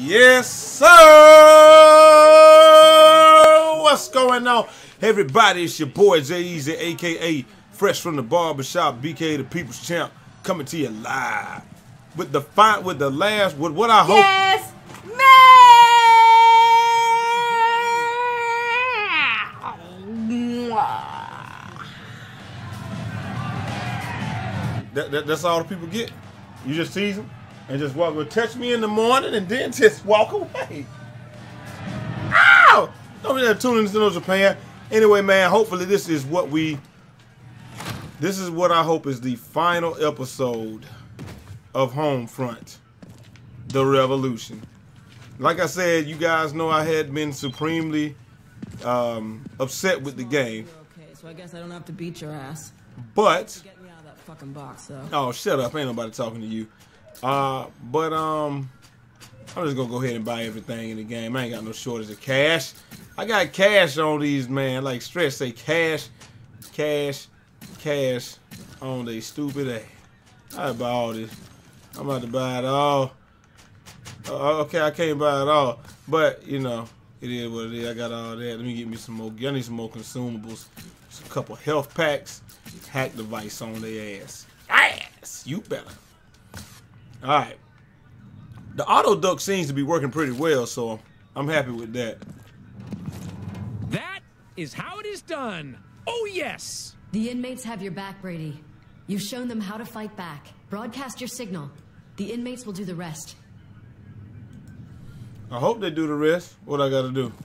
Yes, sir! What's going on? Hey, everybody, it's your boy J-Easy, a.k.a. Fresh from the Barbershop, BK the People's Champ, coming to you live. With what I hope... Yes, That's all the people get? You just tease them and just walk, touch me in the morning and then just walk away. Ow! Don't be tuning into No Japan. Anyway, man, hopefully this is what I hope is the final episode of Homefront, the Revolution. Like I said, you guys know I had been supremely upset with the game. Okay, so I guess I don't have to beat your ass. But Get me out of that fucking box, though. oh, shut up! Ain't nobody talking to you. I'm just gonna go ahead and buy everything in the game. I ain't got no shortage of cash. I got cash on these, man. Like Stretch say, cash on they stupid ass. I buy all this. I'm about to buy it all. Okay, I can't buy it all, but you know, it is what it is. I got all that. Let me get me some more. I need some more consumables. Just a couple health packs. Hack device on their ass. Ass, you better. All right. The auto duck seems to be working pretty well, so I'm happy with that. That is how it is done. Oh, yes. The inmates have your back, Brady. You've shown them how to fight back. Broadcast your signal. The inmates will do the rest. I hope they do the rest. What I gotta do?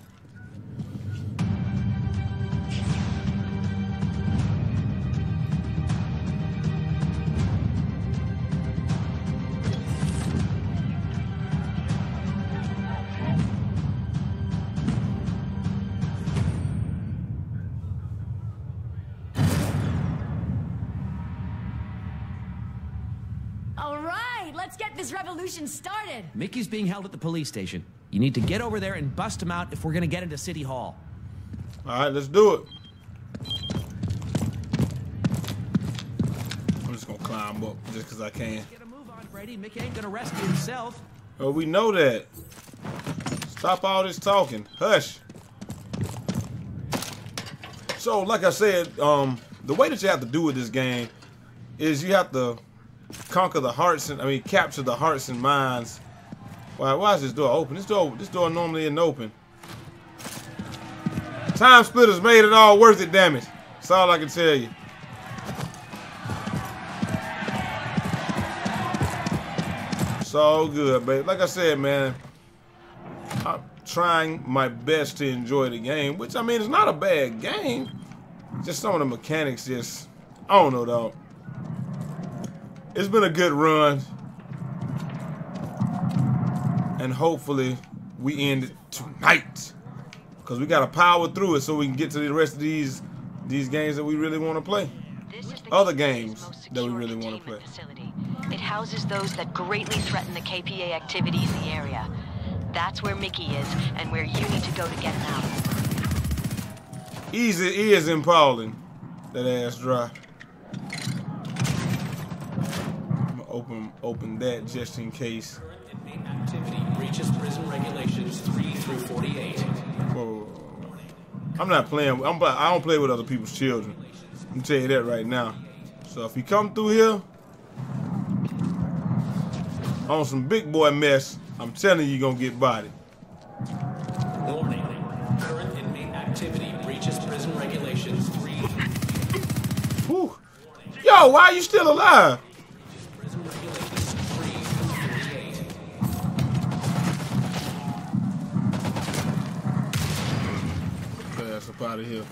Let's get this revolution started. Mickey's being held at the police station. You need to get over there and bust him out if we're gonna get into City Hall. All right, let's do it. I'm just gonna climb up just because I can. Get a move on, Brady. Mickey ain't gonna rescue himself. Oh, we know that. Stop all this talking. Hush. So, like I said, the way that you have to do with this game is you have to capture the hearts and minds. Why is this door open? This door normally isn't open. Time splitters made it all worth it, damn it. That's all I can tell you. It's all good, babe. Like I said, man, I'm trying my best to enjoy the game, which I mean, it's not a bad game. Just some of the mechanics just, I don't know, dog. It's been a good run, and hopefully we end it tonight, because we got to power through it so we can get to the rest of these games that we really want to play. Other games that we really want to play. It houses those that greatly threaten the KPA activity in the area. That's where Mickey is, and where you need to go to get him out. Easy is impalling that ass dry. Open that just in case. Inmate activity breaches prison regulations 3 through 48. Whoa. I'm not playing. I don't play with other people's children. I'm gonna tell you that right now. So if you come through here on some big boy mess, I'm telling you, you're gonna get bodied. Warning. Current inmate activity breaches prison regulations 3. Whew. Yo, why are you still alive? Prison regulations 3 through 48. Pass up out of here.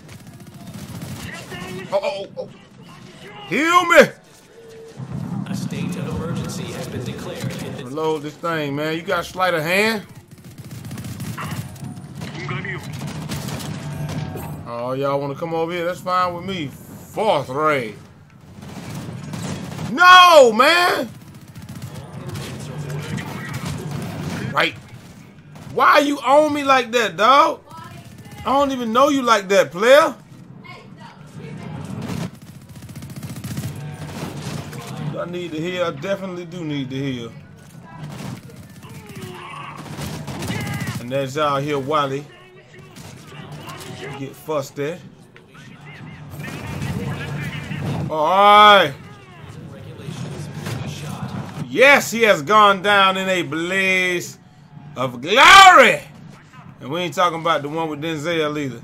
Oh. Heal me! A state of emergency has been declared in the... Reload this thing, man. You got sleight of hand? Oh, y'all want to come over here? That's fine with me. Fourth raid. No, man! Right. Why are you on me like that, dog? I don't even know you like that, player. Do I need to heal? I definitely do need to heal. And there's out here Wally. Get fussed at. Alright. Yes, he has gone down in a blaze of glory. And we ain't talking about the one with Denzel either.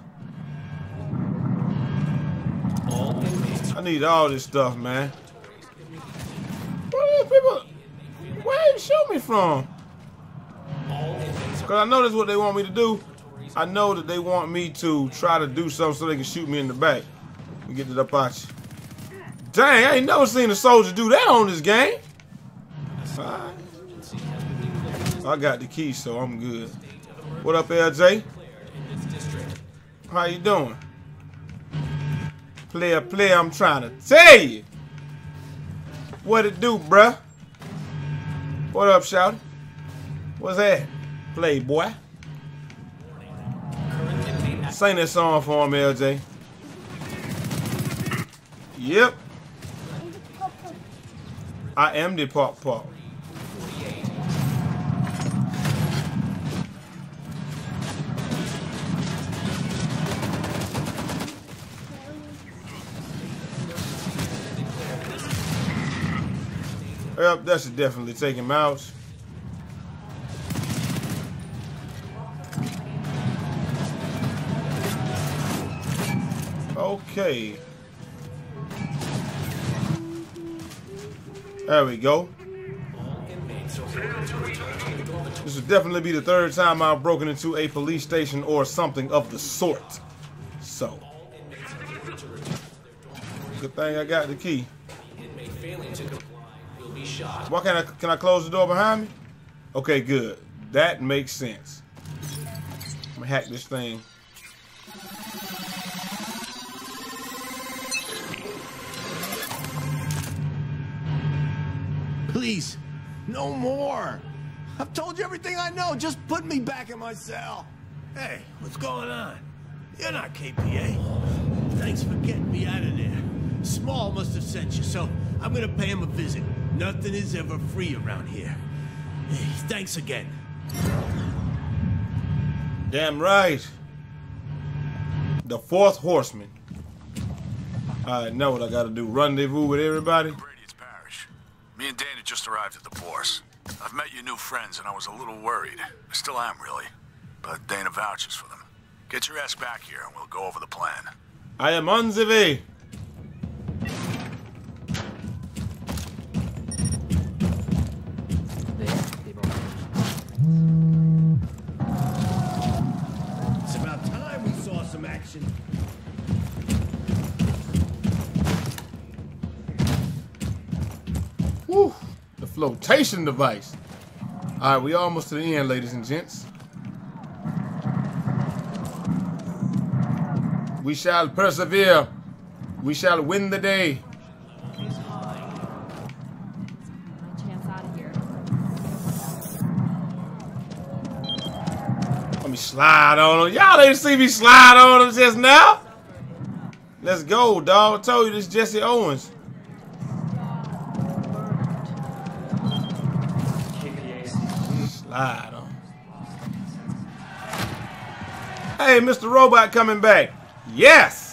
I need all this stuff, man. Where are these people? Where they shoot me from? Because I know that's what they want me to do. I know that they want me to try to do something so they can shoot me in the back. Let me get it up out you. Dang, I ain't never seen a soldier do that on this game. Right. I got the key, so I'm good. What up, LJ? How you doing? Player, I'm trying to tell you. What it do, bruh? What up, shouty? What's that? Playboy. Sing that song for him, LJ. Yep. I am the pop. Yep, that should definitely take him out. Okay. There we go. This would definitely be the third time I've broken into a police station or something of the sort. So. Good thing I got the key. Why can I close the door behind me? Okay, good. That makes sense. I'm gonna hack this thing. Please, no more. I've told you everything I know. Just put me back in my cell. Hey, what's going on? You're not KPA. Thanks for getting me out of there. Small must have sent you, so I'm gonna pay him a visit. Nothing is ever free around here. Hey, thanks again. Damn right. The fourth horseman. I know what I gotta do. Rendezvous with everybody. Brady, it's Parrish. Me and Dana just arrived at the Bourse. I've met your new friends and I was a little worried. I still am, really. But Dana vouches for them. Get your ass back here and we'll go over the plan. I am on the way. It's about time we saw some action. Whew, the flotation device. All right, we almost to the end, ladies and gents. We shall persevere. We shall win the day. Let me slide on him. Y'all ain't see me slide on him just now. Let's go, dog. I told you this is Jesse Owens. Slide on. Hey, Mr. Robot coming back. Yes.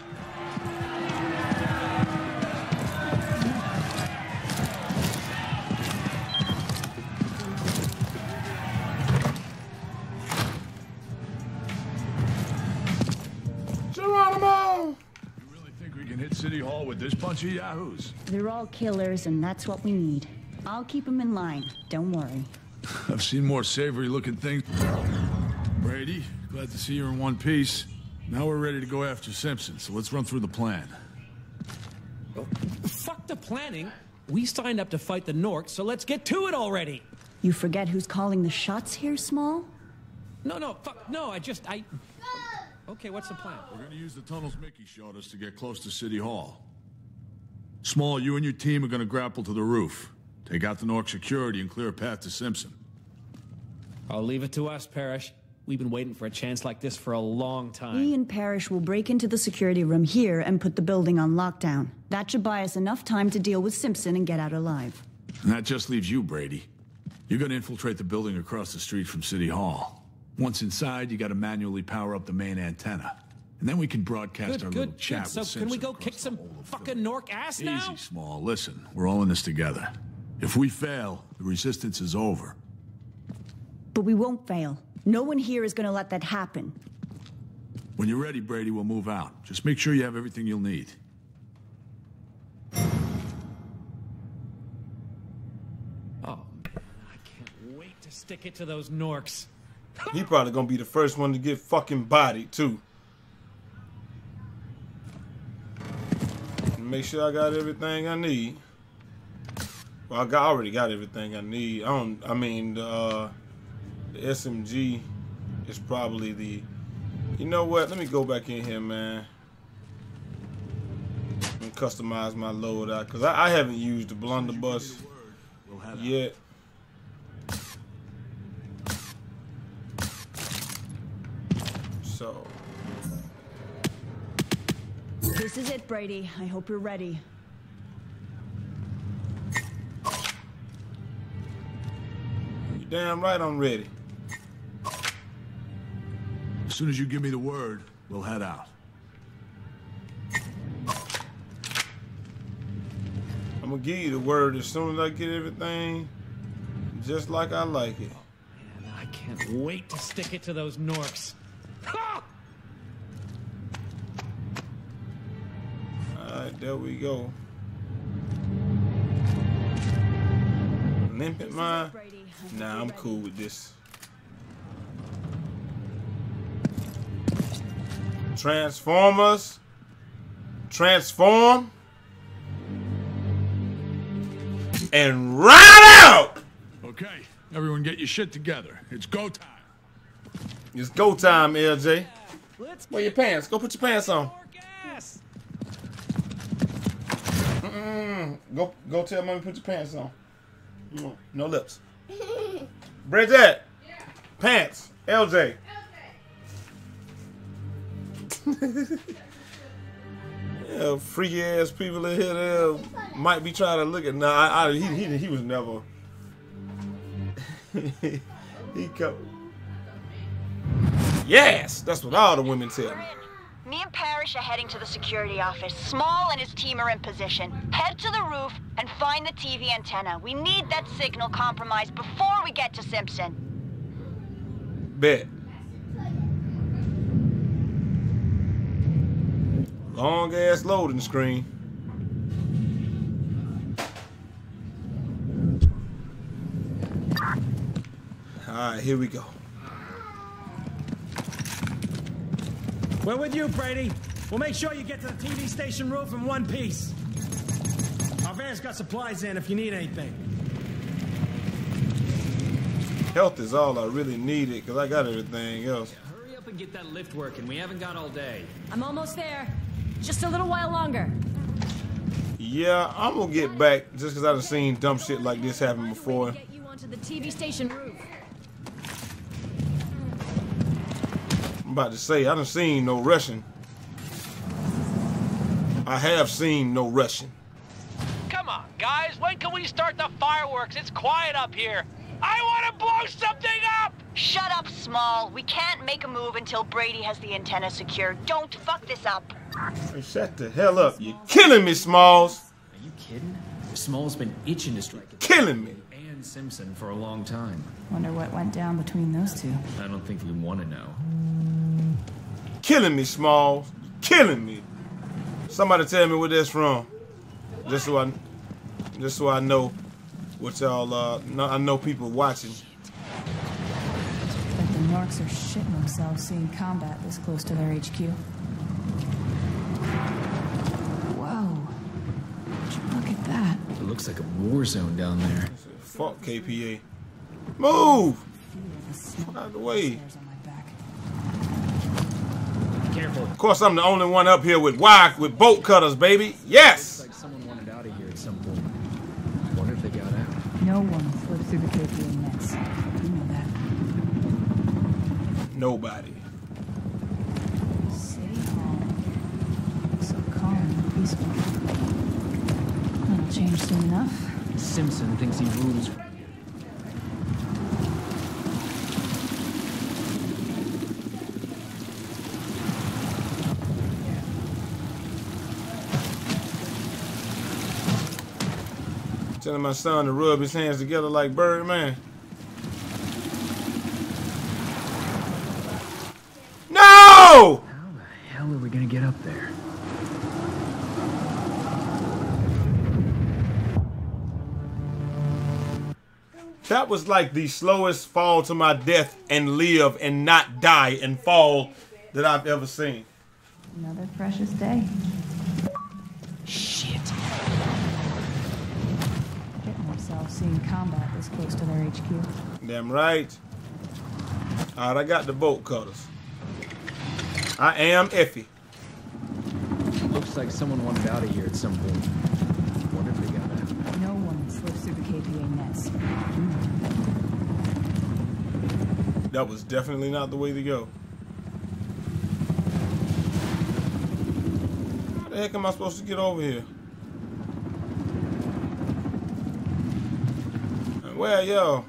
Geronimo. You really think we can hit City Hall with this bunch of yahoos? They're all killers, and that's what we need. I'll keep them in line. Don't worry. I've seen more savory-looking things. Brady, glad to see you're in one piece. Now we're ready to go after Simpson, so let's run through the plan. Oh, fuck the planning. We signed up to fight the Norks, so let's get to it already. You forget who's calling the shots here, Small? No, fuck, no, Okay, what's the plan? We're gonna use the tunnels Mickey showed us to get close to City Hall. Small, you and your team are gonna grapple to the roof. Take out the Nork security and clear a path to Simpson. I'll leave it to us, Parrish. We've been waiting for a chance like this for a long time. We and Parrish will break into the security room here and put the building on lockdown. That should buy us enough time to deal with Simpson and get out alive. And that just leaves you, Brady. You're gonna infiltrate the building across the street from City Hall. Once inside, you gotta manually power up the main antenna. And then we can broadcast our little chat with So can we Simpson go kick some fucking Nork ass now? Easy, Small. Listen, we're all in this together. If we fail, the resistance is over. But we won't fail. No one here is gonna let that happen. When you're ready, Brady, we'll move out. Just make sure you have everything you'll need. Oh, I can't wait to stick it to those Norks. He probably gonna be the first one to get fucking bodied too. Make sure I got everything I need. Well, I already got everything I need. The SMG is probably the. You know what? Let me go back in here, man, and customize my loadout because I haven't used the blunderbuss yet. So. This is it, Brady. I hope you're ready. You damn right I'm ready. As soon as you give me the word, we'll head out. I'm gonna give you the word as soon as I get everything just like I like it. Man, I can't wait to stick it to those Norks. Ha! Alright, there we go. Limp at mine? Nah, I'm cool with this. Transformers. Transform. And ride out! Okay, everyone get your shit together. It's go time. It's go time, LJ. Wear your pants. Go put your pants on. Go tell mommy put your pants on. No lips. Bridget. Yeah. Pants. LJ. Yeah, freaky ass people in here there might be trying to look at. Nah, he was never. He come. Yes, that's what all the women tell me. Me and Parrish are heading to the security office. Small and his team are in position. Head to the roof and find the TV antenna. We need that signal compromised before we get to Simpson. Bet. Long ass loading screen. Alright, here we go. We're with you, Brady. We'll make sure you get to the TV station roof in one piece. Our van's got supplies in if you need anything. Health is all I really needed because I got everything else. Yeah, hurry up and get that lift working. We haven't got all day. I'm almost there. Just a little while longer. Yeah, I'm gonna get back just because I've seen dumb shit like this happen before. Get you onto the TV station roof. I'm about to say, I done seen no Russian. I have seen no Russian. Come on, guys. When can we start the fireworks? It's quiet up here. I want to blow something up! Shut up, Small. We can't make a move until Brady has the antenna secured. Don't fuck this up. Hey, shut the hell up. You're killing me, Smalls. Are you kidding? Small's been itching to strike it. Killing me. And Simpson for a long time. Wonder what went down between those two. I don't think we want to know. Killing me, Smalls. Killing me. Somebody tell me where that's from. Just so I know what y'all I know people watching. But the Norks are shitting themselves seeing combat this close to their HQ. Whoa. Look at that. It looks like a war zone down there. Fuck KPA. Move! Out of the way. Careful. Of course, I'm the only one up here with bolt cutters, baby. Yes! Looks like someone wanted out of here at some point. I wonder if they got out. No one slipped through the KPA nets. You know that. Nobody. City Hall. So calm and peaceful. That'll change soon enough. Simpson thinks he rules. Telling my son to rub his hands together like Bird, man. No! How the hell are we gonna get up there? That was like the slowest fall to my death and live and not die and fall that I've ever seen. Another precious day. Shit. Getting themselves seeing combat this close to their HQ. Damn right. Alright, I got the bolt cutters. I am Effie. Looks like someone wanted out of here at some point. Wonder if they got out. No one slips through the KPA nets. That was definitely not the way to go. How the heck am I supposed to get over here? Where are y'all?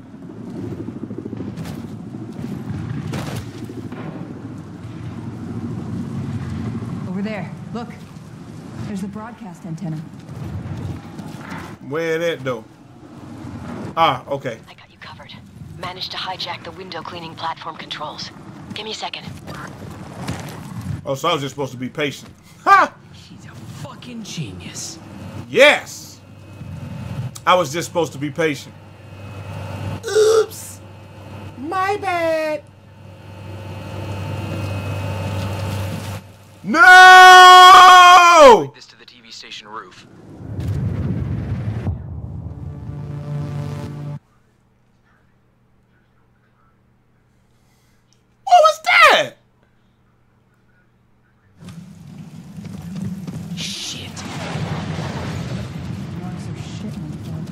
Over there. Look. There's the broadcast antenna. Where that though? Ah, okay. I got you covered. Managed to hijack the window cleaning platform controls. Give me a second. Oh, so I was just supposed to be patient. Ha! She's a fucking genius. Yes! I was just supposed to be patient. Oops! My bad. No! This to the TV station roof. What was that? Shit. Marks are shit on the floor.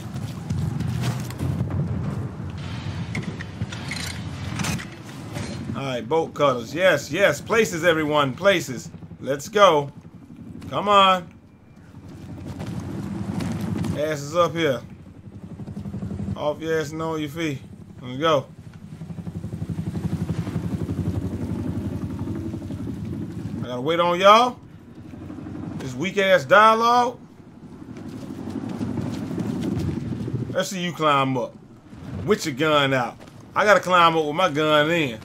Alright, bolt cutters. Yes, yes. Places, everyone. Places. Let's go. Come on. Ass is up here. Off your ass and on your feet. Let's go. I gotta wait on y'all. This weak ass dialogue. Let's see you climb up. With your gun out. I gotta climb up with my gun in.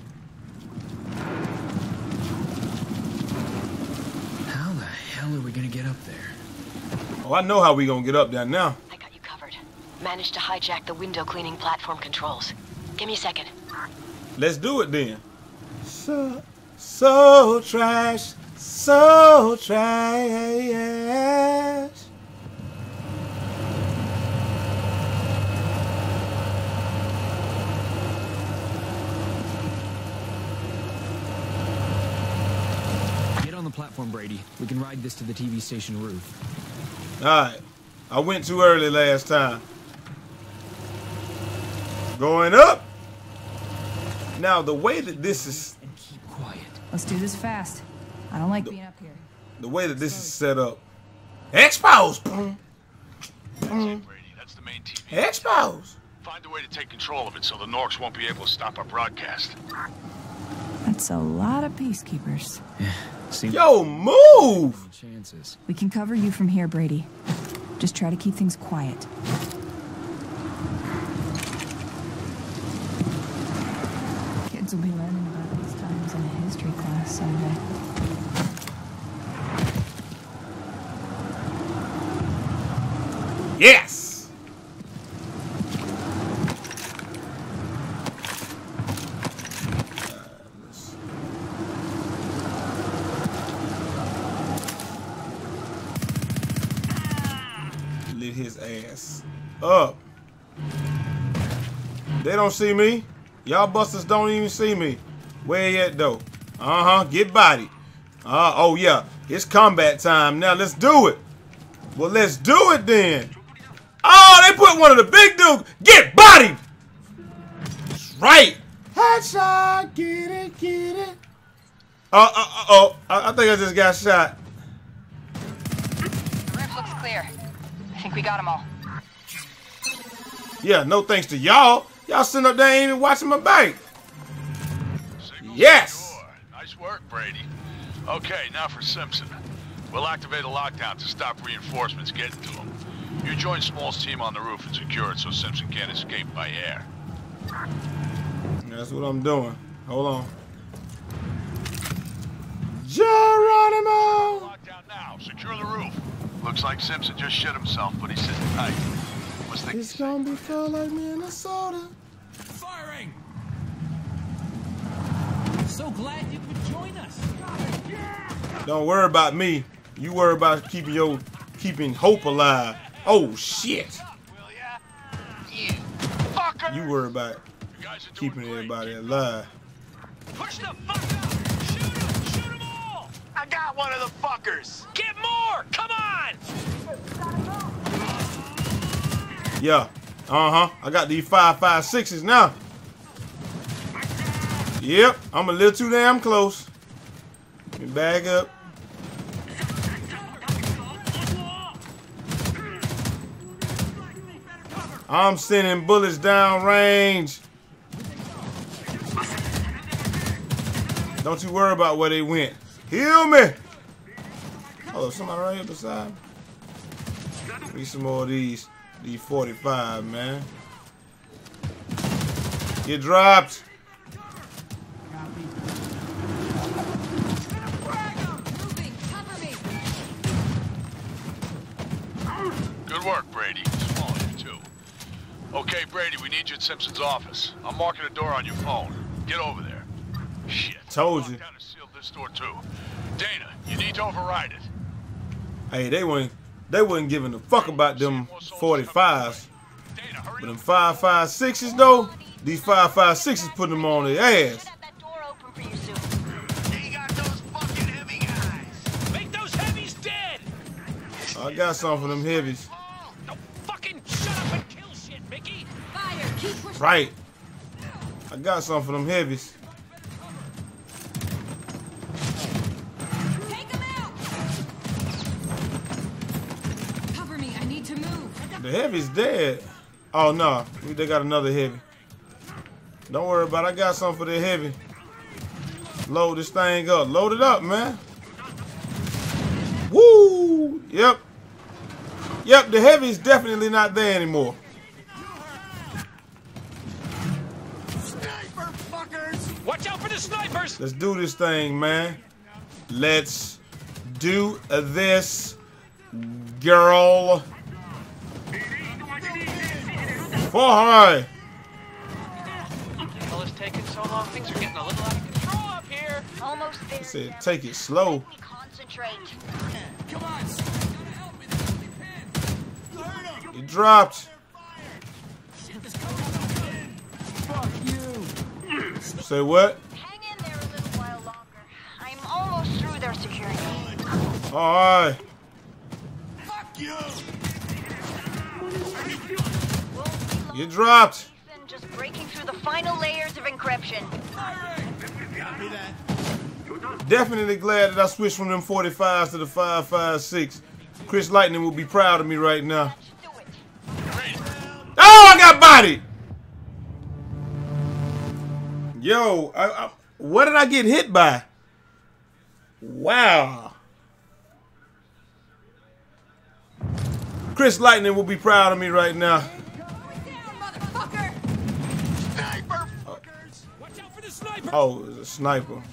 How the hell are we gonna get up there? Oh, I know how we gonna get up there now. I got you covered. Managed to hijack the window cleaning platform controls. Give me a second. Let's do it then. So trash. So trash. Get on the platform, Brady. We can ride this to the TV station roof. Alright. I went too early last time. Going up. Now the way that this is... And keep quiet. Let's do this fast. I don't like being up here. The way that this is set up. Expose! That's it, Brady. That's the main TV. Expose! Find a way to take control of it so the Norks won't be able to stop our broadcast. That's a lot of peacekeepers. Yo, move! Chances. We can cover you from here, Brady. Just try to keep things quiet. Kids will be learning about these times in a history class someday. Yes! Lit his ass up. They don't see me. Y'all busters don't even see me. Where you at though? Get bodied. Oh yeah. It's combat time now. Let's do it. Well, let's do it then. Oh, they put one of the big dudes. Get bodied. That's right. Headshot. Get it, get it. I think I just got shot. The roof looks clear. I think we got them all. Yeah, no thanks to y'all. Y'all sitting up there ain't even watching my back. Yes. Nice work, Brady. Okay, now for Simpson. We'll activate a lockdown to stop reinforcements getting to him. You join Small's team on the roof and secure it so Simpson can't escape by air. That's what I'm doing. Hold on. Geronimo! Lockdown now. Secure the roof. Looks like Simpson just shit himself, but he's sitting tight. It's gonna be felt like Minnesota. Firing! So glad you could join us. Don't worry about me. You worry about keeping hope alive. Oh shit! You fucker! You worry about keeping everybody alive. Push the fuck up! Shoot him! Shoot them all! I got one of the fuckers! Get more! Come on! Yeah. I got these 5.56s now. Yep. I'm a little too damn close. Let me back up. I'm sending bullets down range. Don't you worry about where they went. Heal me. Oh, somebody right here beside me. Need some more of these 45, man. Get dropped. Good work, Brady. Small here, too. Okay, Brady, we need you at Simpson's office. I'm marking a door on your phone. Get over there. Shit. Told you. Down to seal this door, too. Dana, you need to override it. Hey, they wasn't giving a fuck about them 45s. But them 5.56s though, these 5.56s putting them on their ass. Make those heavies dead! I got some for them heavies. No, fucking shut up and kill shit, Mickey! Fire! Keep pushing! Right. I got some for them heavies. Take them out! Cover me, I need to move. The heavy's dead. Oh no, they got another heavy. Don't worry about it. I got something for the heavy. Load this thing up. Load it up, man. Woo! Yep. Yep, the heavy's definitely not there anymore. Sniper fuckers! Watch out for the snipers! Let's do this thing, man. Let's do this, girl. Boy! Hell is taking so long, things are getting a little out of control up here. Almost there. I said, take it slow. Concentrate. Come on! It dropped. Fuck you! Say what? Hang in there a little while longer. I'm almost through their security. Alright. Fuck you! You dropped. Just breaking through the final layers of encryption. Copy that. Definitely glad that I switched from them 45s to the 5.56. Chris Lightning will be proud of me right now. Oh, I got bodied! Yo, what did I get hit by? Wow. Chris Lightning will be proud of me right now. Oh, it was a sniper.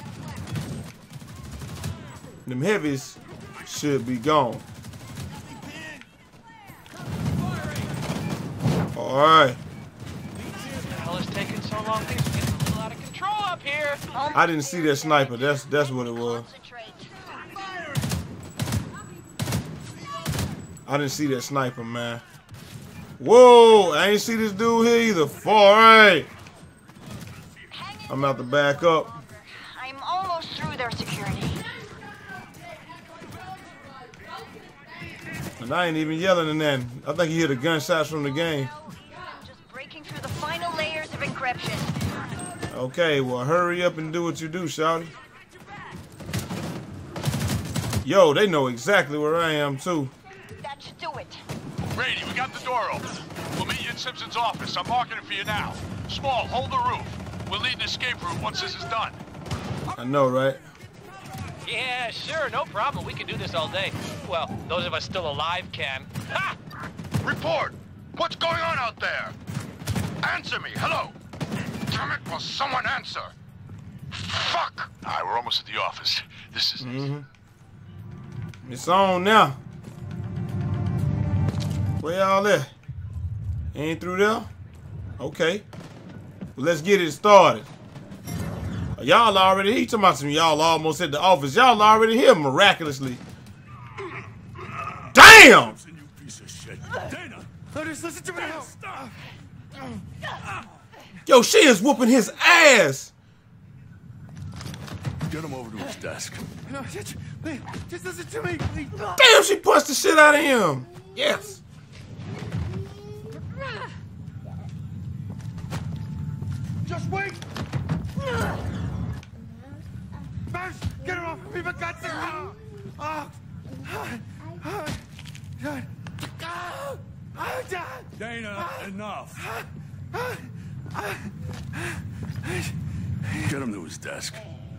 Them heavies should be gone. Alright. Hell is taking so long, things are getting a little out of control up here. I didn't see that sniper. That's what it was. I didn't see that sniper, man. Whoa! I ain't see this dude here either. Alright. I'm about to back up. I'm almost through their security. And I ain't even yelling in that. I think he hear the gunshots from the game. Just breaking through the final layers of encryption. Okay, well, hurry up and do what you do, shawty. Yo, they know exactly where I am, too. That should do it. Brady, we got the door open. We'll meet you in Simpson's office. I'm marking it for you now. Small, hold the roof. We'll lead an escape route once this is done. I know, right? Yeah, sure, no problem. We can do this all day. Well, those of us still alive can. Ha! Report! What's going on out there? Answer me, hello! Damn it, will someone answer? Fuck! Alright, we're almost at the office. This is it. It's on now. Where y'all at? Ain't through there? Okay. Well, let's get it started. Y'all already here. Talking about some y'all almost at the office. Y'all already here miraculously. Damn! You piece of shit. Dana! Just listen to me now. Stop! Yo, she is whooping his ass. Get him over to his desk. No, just listen to me, please. Damn, she punched the shit out of him. Yes. Just wait. Parrish, get her off of me, for God's sake. Dana, enough. Get him to his desk.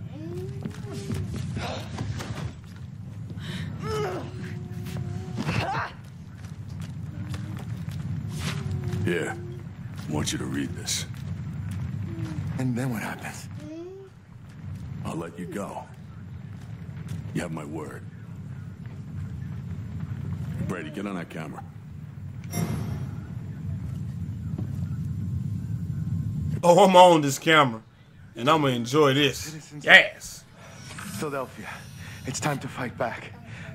Here, I want you to read this. And then what happens? I'll let you go. You have my word. Brady, get on that camera. Oh, I'm on this camera, and I'm gonna enjoy this. Citizens. Yes. Philadelphia, it's time to fight back.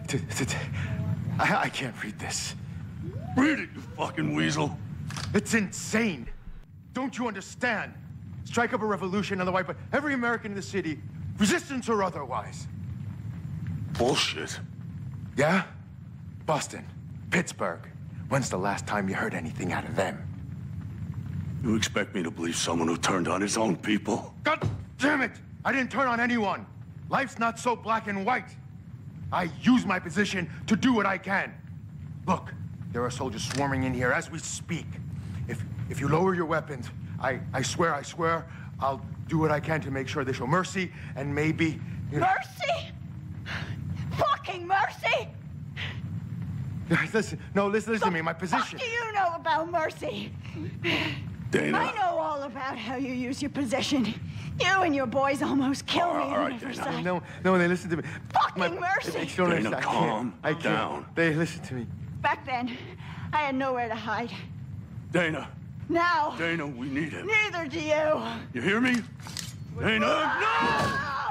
I can't read this. Read it, you fucking weasel. It's insane. Don't you understand? Strike up a revolution on the white, but every American in the city, resistance or otherwise. Bullshit. Yeah? Boston, Pittsburgh. When's the last time you heard anything out of them? You expect me to believe someone who turned on his own people? God damn it! I didn't turn on anyone. Life's not so black and white. I use my position to do what I can. Look, there are soldiers swarming in here as we speak. If you lower your weapons, I swear, I'll do what I can to make sure they show mercy and maybe... Mercy? Fucking mercy? Listen to me, my position. What do you know about mercy? Dana. I know all about how you use your position. You and your boys almost killed me. All right, Dana. No, they listen to me. Fucking mercy. Dana, calm down. They listen to me. Back then, I had nowhere to hide. Dana. Now. Dana, we need him. Neither do you. You hear me? Dana, no!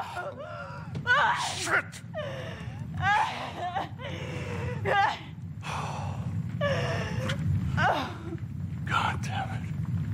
Shit! God damn it.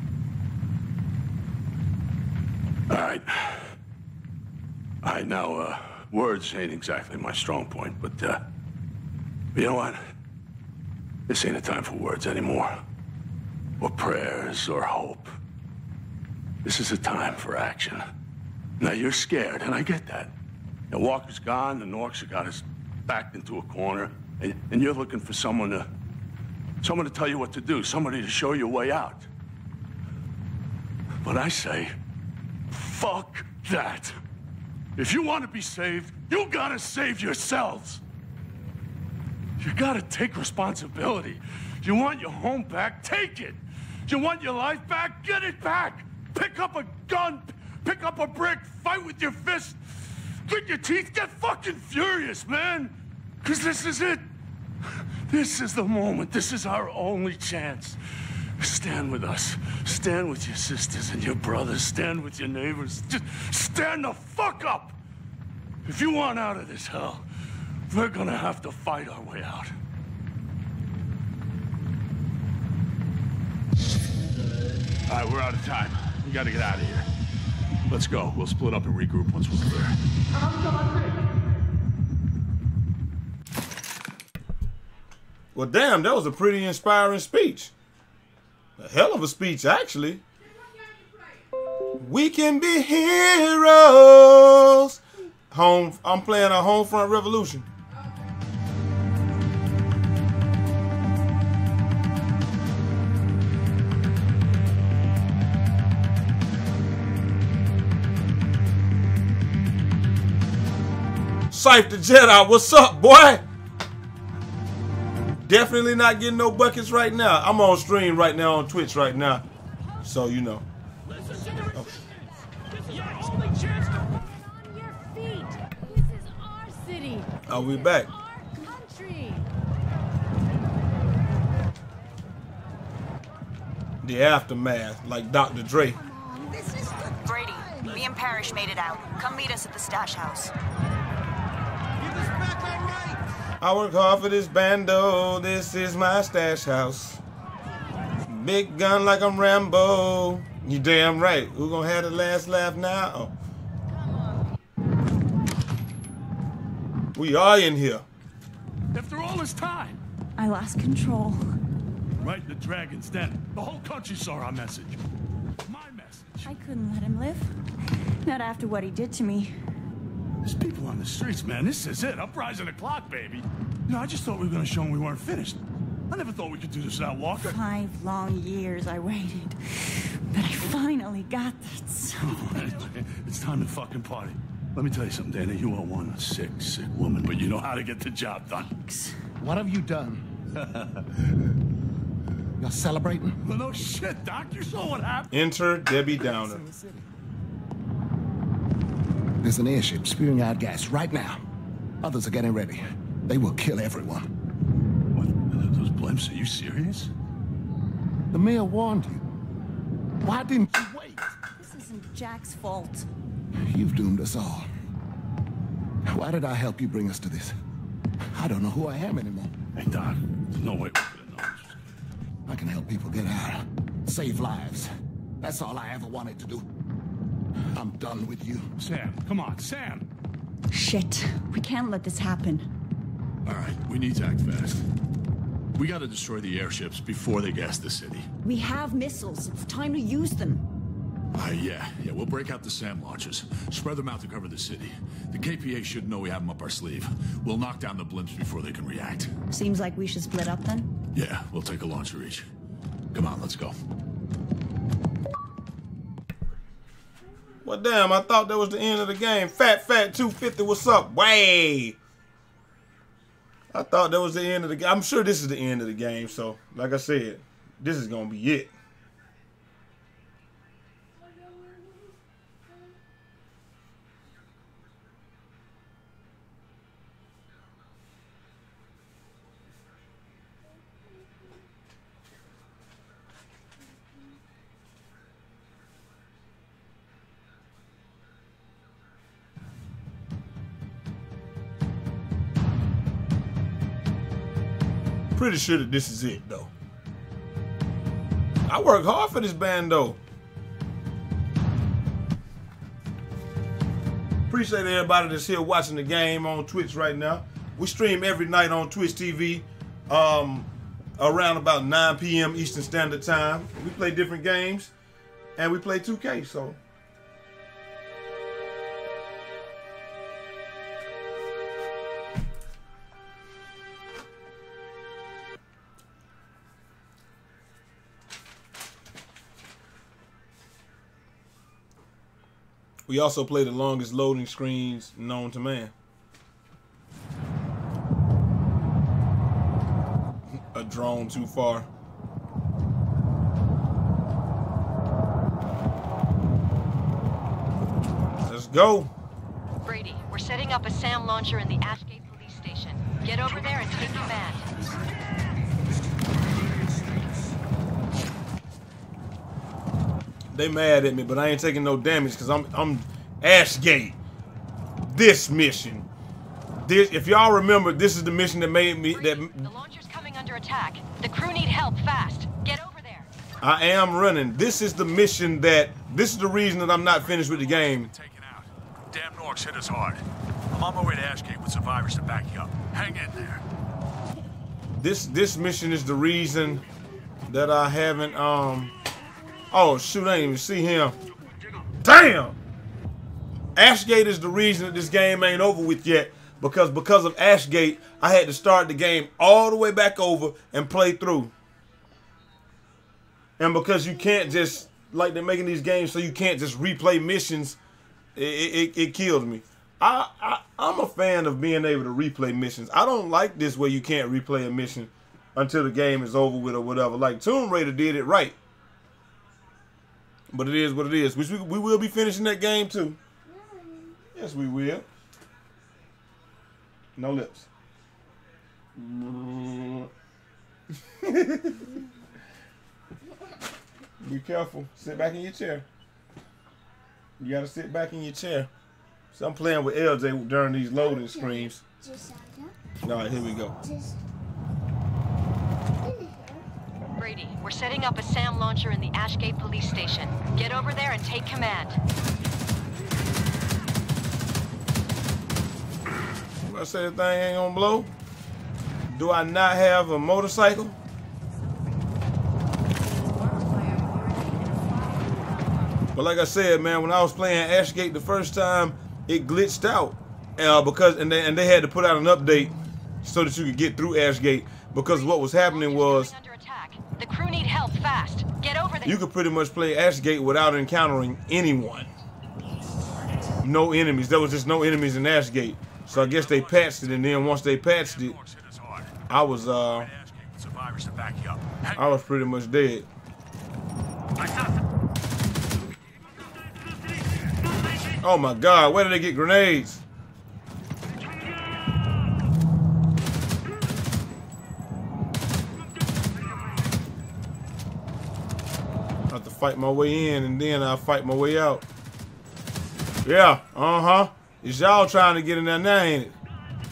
All right, now, words ain't exactly my strong point, but you know what? This ain't a time for words anymore. Or prayers, or hope. This is a time for action. Now, you're scared, and I get that. Now, Walker's gone, the Norks have got us backed into a corner, and you're looking for someone to tell you what to do, somebody to show you a way out. But I say, fuck that. If you want to be saved, you gotta save yourselves. You gotta take responsibility. You want your home back? Take it. You want your life back? Get it back. Pick up a gun, pick up a brick, fight with your fist, grit your teeth, get fucking furious, man. Because this is it. This is the moment. This is our only chance. Stand with us. Stand with your sisters and your brothers. Stand with your neighbors. Just stand the fuck up. If you want out of this hell, we're gonna have to fight our way out. All right, we're out of time. We gotta get out of here. Let's go. We'll split up and regroup once we're clear. Well, damn, that was a pretty inspiring speech. A hell of a speech, actually. We can be heroes. I'm playing a Homefront Revolution. Scythe the Jedi, what's up, boy? Definitely not getting no buckets right now. I'm on stream right now on Twitch right now. So, you know. Okay. Are we back? The aftermath, like Dr. Dre. Brady, me and Parrish made it out. Come meet us at the stash house. I work hard for this bando. This is my stash house. Big gun like I'm Rambo. You damn right. Who gonna have the last laugh now? Oh. We are in here. After all this time. I lost control. Right in the dragon's den. The whole country saw our message. My message. I couldn't let him live. Not after what he did to me. There's people on the streets, man. This is it. Uprising the clock, baby. You know, I just thought we were going to show them we weren't finished. I never thought we could do this without Walker. 5 long years I waited. But I finally got that. It's time to fucking party. Let me tell you something, Dana. You are one sick woman, but you know how to get the job done. What have you done? You're celebrating? Well, no shit, Doc. You saw what happened. Enter Debbie Downer. There's an airship spewing out gas right now. Others are getting ready. They will kill everyone. What? Those blimps? Are you serious? The mayor warned you. Why didn't you wait? This isn't Jack's fault. You've doomed us all. Why did I help you bring us to this? I don't know who I am anymore. Hey, Doc. There's no way we could have known. I can help people get out. Save lives. That's all I ever wanted to do. I'm done with you. Sam, come on, Sam. Shit. We can't let this happen. All right, we need to act fast. We gotta destroy the airships before they gas the city. We have missiles. It's time to use them. Yeah, we'll break out the SAM launchers. Spread them out to cover the city. The KPA should know we have them up our sleeve. We'll knock down the blimps before they can react. Seems like we should split up then? Yeah, we'll take a launcher each. Come on, let's go. Well, damn, I thought that was the end of the game. Fat 250, what's up? Way. I thought that was the end of the game. I'm sure this is the end of the game, so like I said, this is gonna be it. Pretty sure that this is it, though. I work hard for this band, though. Appreciate everybody that's here watching the game on Twitch right now. We stream every night on Twitch TV around about 9 p.m. Eastern Standard Time. We play different games, and we play 2K, so... We also play the longest loading screens known to man. A drone too far. Let's go. Brady, we're setting up a SAM launcher in the Ashgate police station. Get over there and take command. They mad at me, but I ain't taking no damage because I'm Ashgate. This mission. If y'all remember, this is the mission that made me The launcher's coming under attack. The crew need help fast. Get over there. I am running. This is the mission this is the reason that I'm not finished with the game. Taken out. Damn Norks hit us hard. I'm on my way to Ashgate with survivors to back you up. Hang in there. This mission is the reason that I haven't oh shoot, I didn't even see him. Damn! Ashgate is the reason that this game ain't over with yet. Because of Ashgate, I had to start the game all the way back over and play through. And because you can't just, like they're making these games so you can't just replay missions, it killed me. I'm a fan of being able to replay missions. I don't like this where you can't replay a mission. until the game is over with or whatever. Like Tomb Raider did it right. But it is what it is. Which we will be finishing that game too. Yes, we will. No lips. Be careful. Sit back in your chair. You gotta sit back in your chair. So I'm playing with LJ during these loading screens. Alright, here we go. Brady, we're setting up a SAM launcher in the Ashgate police station. Get over there and take command. I say the thing ain't gonna blow. Do I not have a motorcycle? But like I said, man, when I was playing Ashgate the first time, it glitched out because they had to put out an update so that you could get through Ashgate, because what was happening was the crew need help fast. Get over there. You could pretty much play Ashgate without encountering anyone. No enemies. There was just no enemies in Ashgate. So I guess they patched it, and then once they patched it, I was pretty much dead. Oh my God, where did they get grenades? I have to fight my way in, and then I'll fight my way out. Yeah, It's y'all trying to get in there now, ain't it?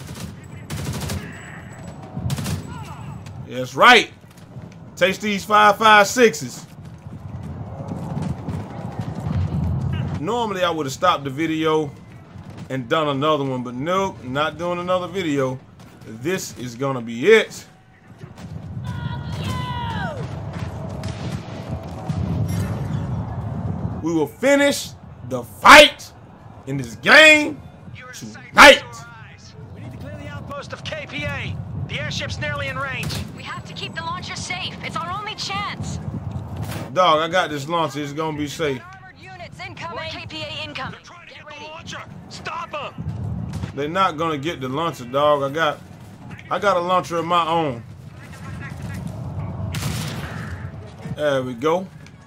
That's right. Taste these 5.56s. Normally I would have stopped the video and done another one, but nope, not doing another video. This is gonna be it. We will finish the fight in this game tonight. We need to clear the outpost of KPA. The airship's nearly in range. We have to keep the launcher safe. It's our only chance. Dog, I got this launcher. It's gonna be safe. Units incoming. KPA incoming. Get ready. The launcher. Stop them. They're not gonna get the launcher, dog. I got a launcher of my own. There we go.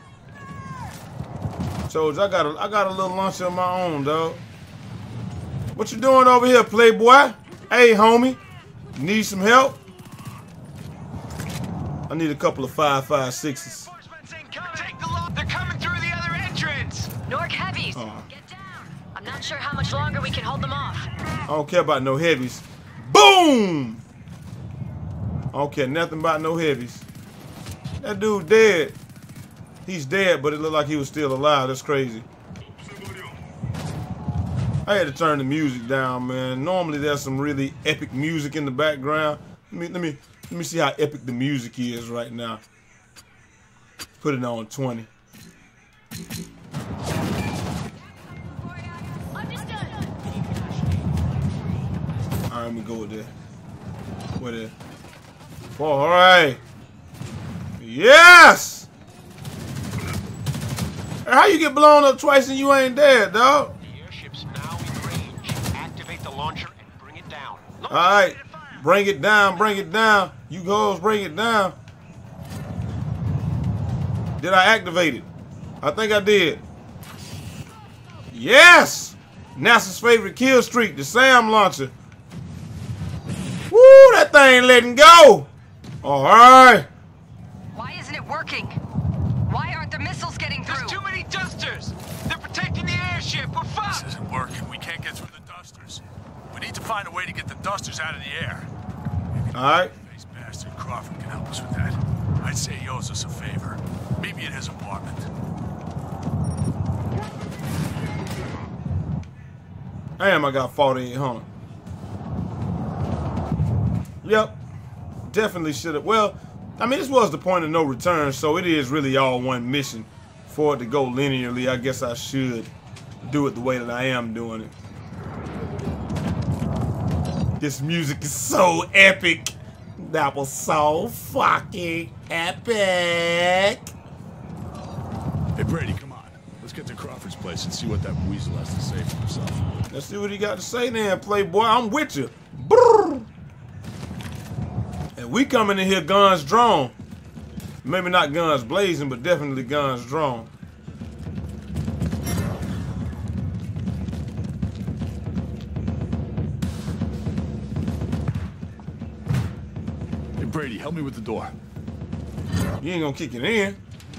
So I got a little launcher of my own, dog. What you doing over here, playboy? Hey, homie. Need some help? I need a couple of 5.56s. They're coming through the other entrance. Nork heavies. Get down. I'm not sure how much longer we can hold them off. I don't care about no heavies. Boom! I don't care nothing about no heavies. That dude dead. He's dead, but it looked like he was still alive. That's crazy. I had to turn the music down, man. Normally there's some really epic music in the background. Let me see how epic the music is right now. Put it on 20. Alright, let me go with that. Where there? Oh, alright. Yes! How you get blown up twice and you ain't dead, dog? The airship's now in range. Activate the launcher and bring it down. Alright. Bring it down, bring it down. You girls bring it down. Did I activate it? I think I did. Yes! NASA's favorite kill streak, the SAM launcher. Woo, that thing letting go. Alright. Why isn't it working? Why aren't the missiles getting through? There's too many dusters. They're protecting the airship. We're fucked. This isn't working. We can't get through the dusters. We need to find a way to get the dusters out of the air. Alright. Face bastard Crawford can help us with that. I'd say he owes us a favor. Meet me at his apartment. Damn, I got 4,800. Yep. Definitely should have. Well, I mean, this was the point of no return, so it is really all one mission. For it to go linearly, I guess I should do it the way that I am doing it. This music is so epic. That was so fucking epic. Hey, Brady, come on. Let's get to Crawford's place and see what that weasel has to say for himself. Let's see what he got to say then, playboy. I'm with you. Brrr. And We coming in here guns drawn. Maybe not guns blazing, but definitely guns drawn. Hey, Brady, help me with the door. You ain't gonna kick it in.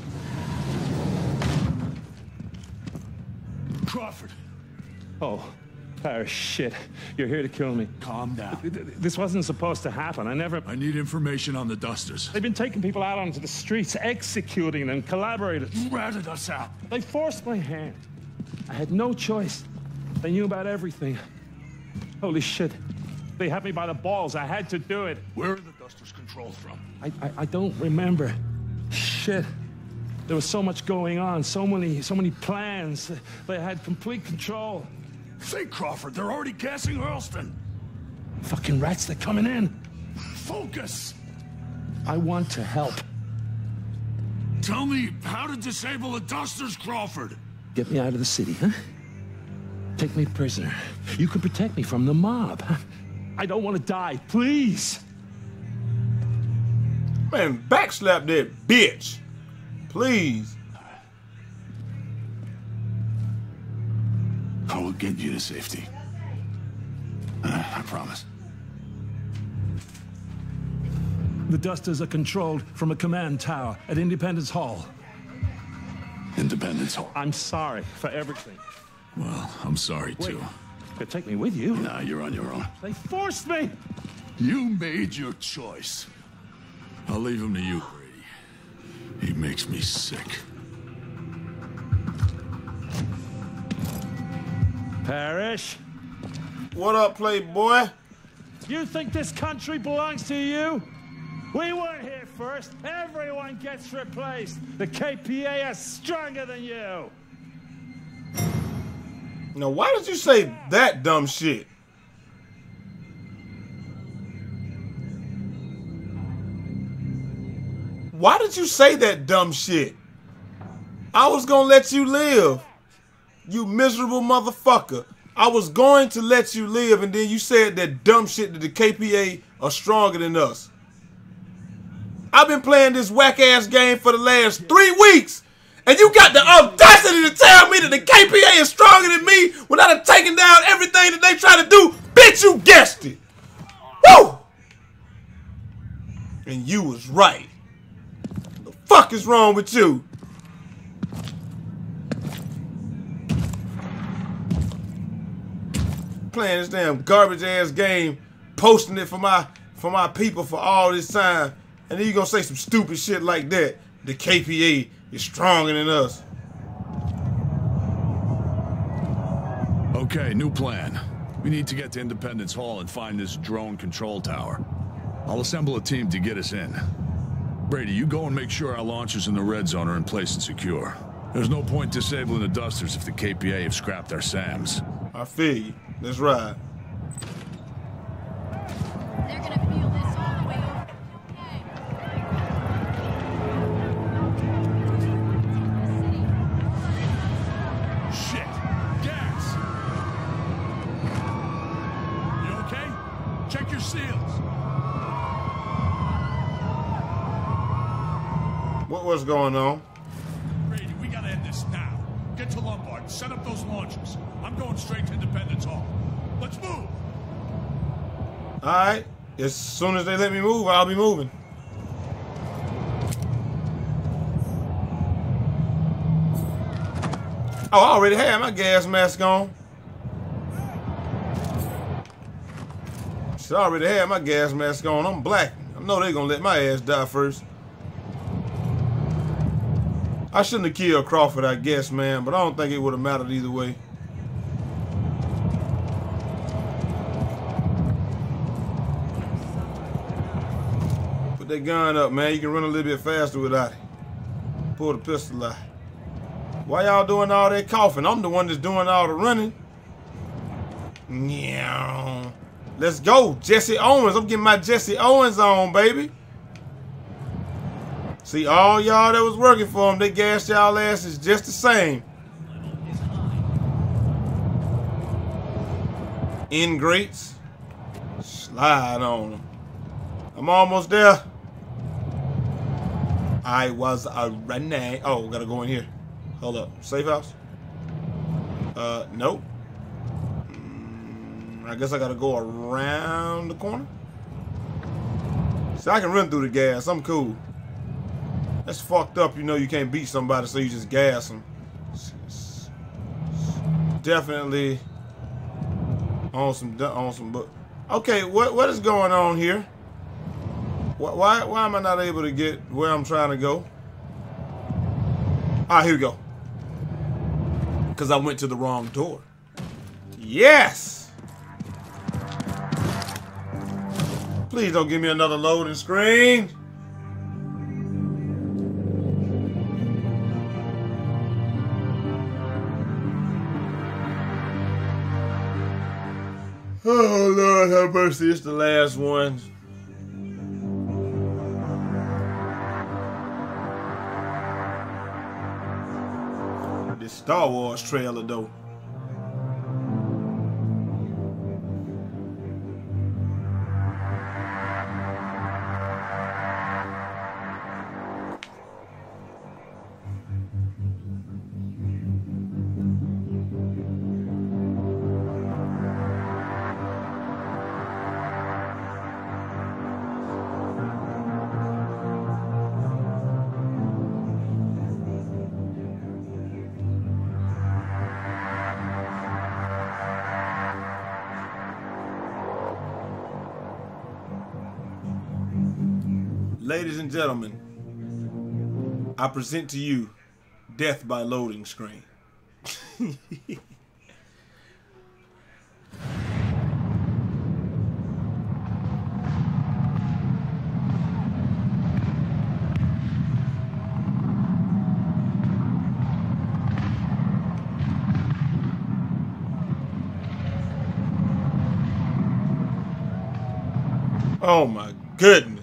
Crawford. Oh, Parrish, shit. You're here to kill me. Calm down. This wasn't supposed to happen. I need information on the Dusters. They've been taking people out onto the streets, executing them, collaborators. You ratted us out. They forced my hand. I had no choice. They knew about everything. Holy shit. They had me by the balls. I had to do it. Where are the Dusters controlled from? I don't remember. Shit. There was so much going on, so many plans. They had complete control. Say, Crawford, they're already gassing Earlston. Fucking rats, they're coming in. Focus. I want to help. Tell me how to disable the Dusters, Crawford. Get me out of the city, huh? Take me prisoner. You can protect me from the mob. I don't want to die, please. Man, backslap that bitch. Please. I will get you to safety. I promise. The Dusters are controlled from a command tower at Independence Hall. Independence Hall? I'm sorry for everything. Well, I'm sorry too. You could take me with you. Nah, you're on your own. They forced me! You made your choice. I'll leave him to you, Brady. He makes me sick. Parrish? What up, playboy? You think this country belongs to you? We weren't here first. Everyone gets replaced. The KPA is stronger than you. Now, why did you say that dumb shit? Why did you say that dumb shit? I was gonna let you live. You miserable motherfucker. I was going to let you live, and then you said that dumb shit that the KPA are stronger than us. I've been playing this whack-ass game for the last 3 weeks, and you got the audacity to tell me that the KPA is stronger than me when I done taken down everything that they try to do. Bitch, you guessed it. Woo! And you was right. What the fuck is wrong with you? Playing this damn garbage ass game, posting it for my people for all this time, and then you gonna say some stupid shit like that. The KPA is stronger than us. Okay, new plan. We need to get to Independence Hall and find this drone control tower. I'll assemble a team to get us in. Brady, you go and make sure our launchers in the red zone are in place and secure. There's no point disabling the Dusters if the KPA have scrapped our SAMs. I feel you. Let's ride. They're gonna feel this all the way over. Shit! Gas! You okay? Check your seals. What's going on? Brady, we gotta end this now. Get to Lombard, set up those launchers. I'm going straight to Independence Hall. Let's move! Alright. As soon as they let me move, I'll be moving. Oh, I already had my gas mask on. I already had my gas mask on. I'm black. I know they're gonna let my ass die first. I shouldn't have killed Crawford, I guess, man, but I don't think it would have mattered either way. Put that gun up, man. You can run a little bit faster without it. Pull the pistol out. Why y'all doing all that coughing? I'm the one that's doing all the running. Yeah. Let's go, Jesse Owens. I'm getting my Jesse Owens on, baby. See, all y'all that was working for him, they gassed y'all asses just the same. Ingrates. Slide on them. I'm almost there. I was running. Oh, gotta go in here. Hold up. Safe house? Nope. I guess I gotta go around the corner. So I can run through the gas. I'm cool. That's fucked up. You know you can't beat somebody, so you just gas them. Definitely on some. But okay, what is going on here? Why am I not able to get where I'm trying to go? Ah, here we go. Because I went to the wrong door. Yes! Please don't give me another loading screen. Oh, Lord have mercy. It's the last one. This Star Wars trailer, though. Ladies and gentlemen, I present to you Death by Loading Screen. Oh my goodness.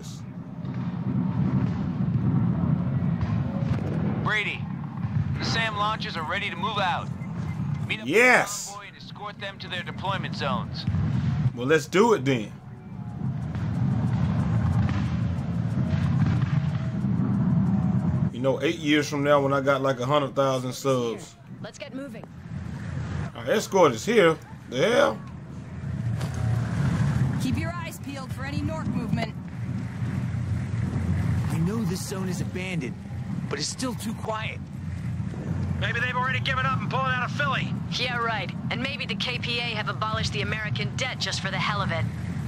Brady, the SAM launchers are ready to move out. Meet up with the convoy and escort them to their deployment zones. Well, let's do it then. You know, 8 years from now when I got like 100,000 subs. Let's get moving. Our escort is here. The hell? Keep your eyes peeled for any North movement. I know this zone is abandoned, but it's still too quiet. Maybe they've already given up and pulled out of Philly. Yeah, right. And maybe the KPA have abolished the American debt just for the hell of it.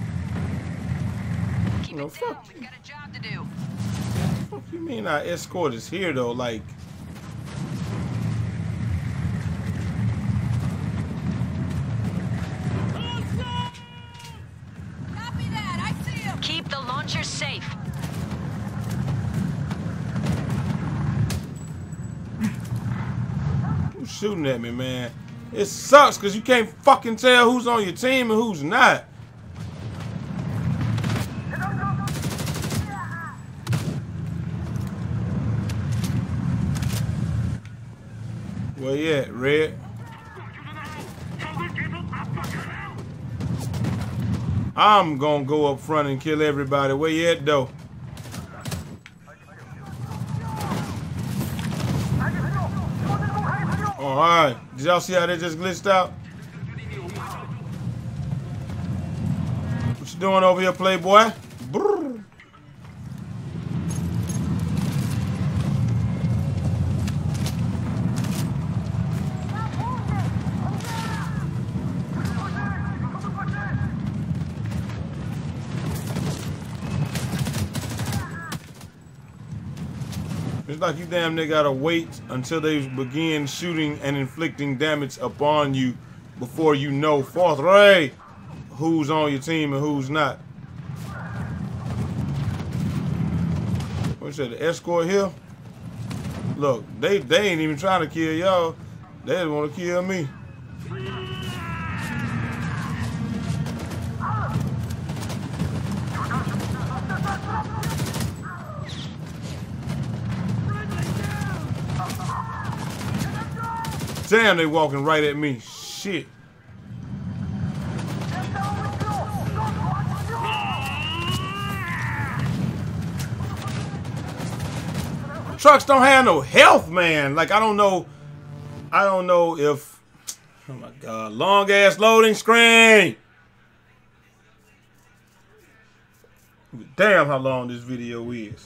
Keep it down. We've got a job to do. What do you mean our escort is here, though? Like... Copy that. I see him. Keep the launchers safe. Who's shooting at me, man? It sucks because you can't fucking tell who's on your team and who's not. Where you at, Red? I'm gonna go up front and kill everybody. Where you at, though? Alright. Did y'all see how they just glitched out? What you doing over here, playboy? Brrr. It's like you damn near gotta wait until they begin shooting and inflicting damage upon you before you know forthright who's on your team and who's not. What you said, the escort here? Look, they ain't even trying to kill y'all. They just want to kill me. Damn, they walking right at me. Shit. trucks don't have no health, man. Like, I don't know if, oh my God, long ass loading screen. Damn how long this video is.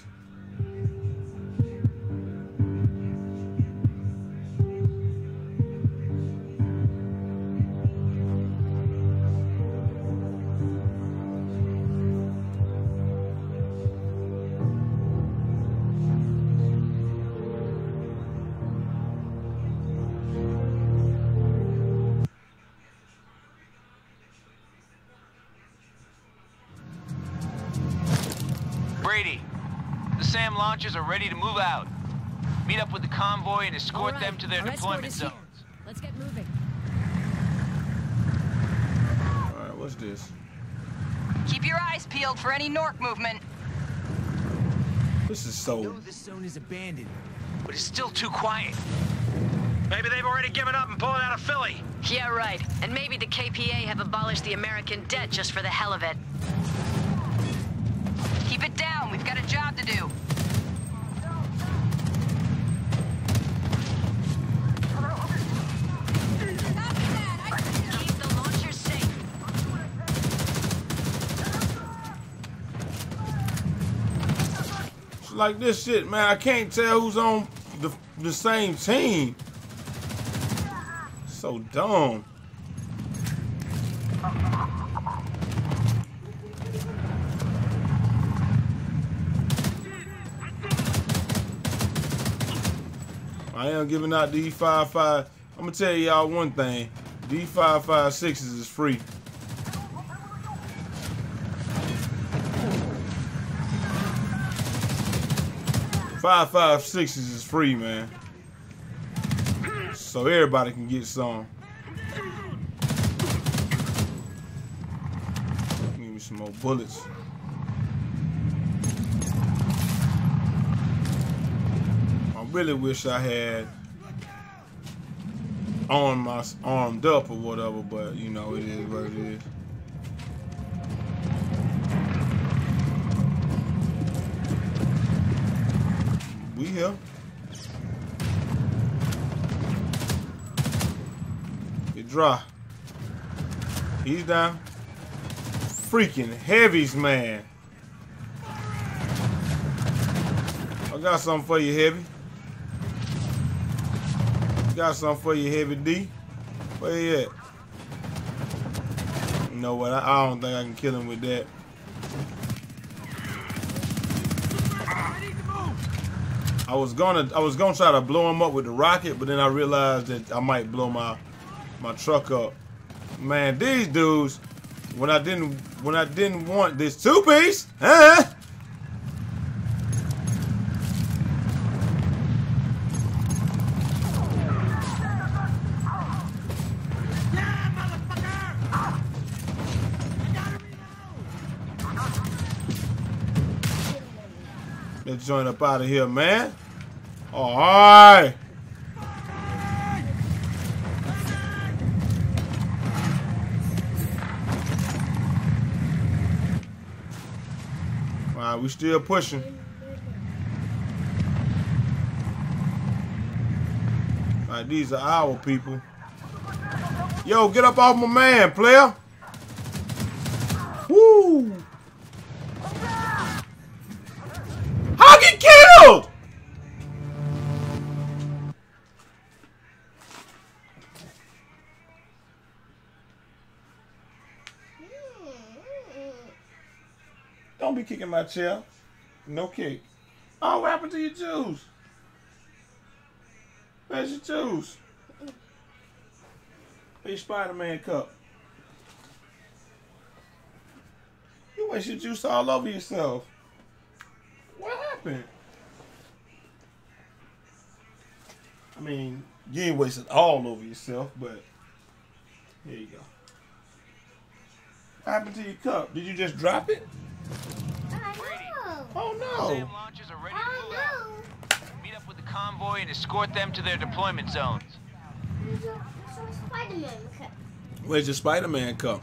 Brady, the SAM launchers are ready to move out. Meet up with the convoy and escort them to their deployment zones. Let's get moving. Alright, what's this? Keep your eyes peeled for any Nork movement. This is so... I know this zone is abandoned, but it's still too quiet. Maybe they've already given up and pulled out of Philly. Yeah, right. And maybe the KPA have abolished the American debt just for the hell of it. Keep it down. We've got a job to do. Keep the launchers safe. It's like this shit, man. I can't tell who's on the same team. So dumb. I am giving out the E55. I'm gonna tell y'all one thing. The E556s is free. .556s is free, man. So everybody can get some. Give me some more bullets. I really wish I had armed up or whatever, but you know, it is what it is. We here. Get dry. He's down. Freaking heavies, man. I got something for you, Heavy. Got something for you, Heavy D. Where you at? You know what? I don't think I can kill him with that. I was gonna try to blow him up with the rocket, but then I realized that I might blow my truck up. Man, these dudes, when I didn't want this two-piece, huh? Let's join up out of here, man. All right. All right, we still pushing. All right, these are our people. Yo, get up off my man, player. Woo! I'll get killed! Don't be kicking my chair. No kick. Oh, what happened to your juice? Where's your juice? Where's your Spider-Man cup? You waste your juice all over yourself. What happened? I mean, you ain't wasted all over yourself, but here you go. What happened to your cup? Did you just drop it? Oh no! SAM launchers are ready to move out. Meet up with the convoy and escort them to their deployment zones. Where's your Spider-Man cup?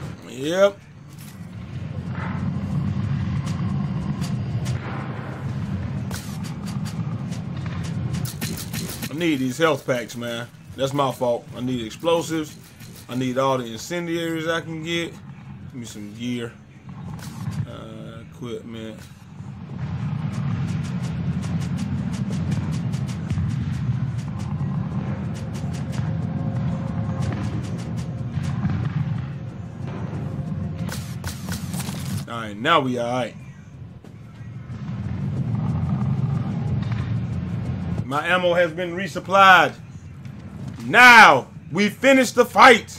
Yep. I need these health packs, man. That's my fault. I need explosives. I need all the incendiaries I can get. Give me some gear. Equipment. Alright, now we alright. My ammo has been resupplied. Now we finish the fight.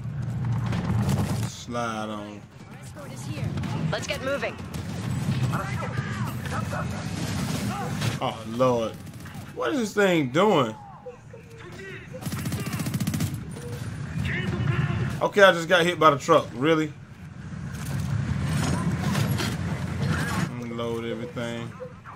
Slide on. Let's get moving. Oh Lord, what is this thing doing? Okay, I just got hit by the truck. Really? Unload everything.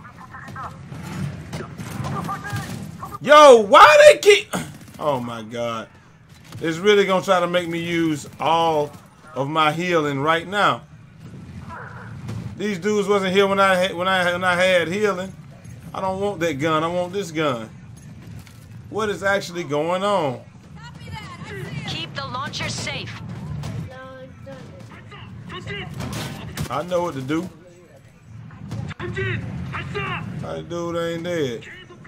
Yo, why they keep... Oh my God. It's really gonna try to make me use all of my healing right now. These dudes wasn't here when I had healing. I don't want that gun. I want this gun. What is actually going on? Keep the launcher safe. I know what to do. That dude ain't dead.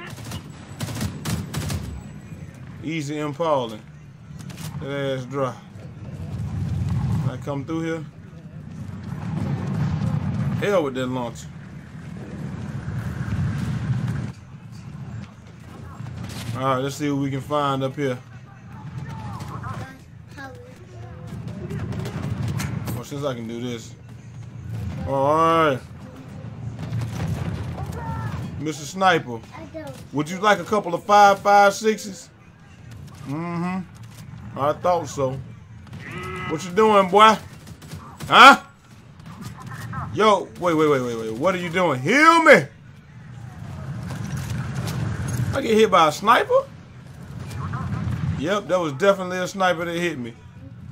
Easy impaling. That ass dry. Can I come through here? Hell with that launcher. Alright, let's see what we can find up here. Well, since I can do this. Alright. Mr. Sniper, would you like a couple of 5.56s? Mm-hmm. I thought so. What you doing, boy? Huh? Yo, wait. What are you doing? Heal me! I get hit by a sniper? Yep, that was definitely a sniper that hit me.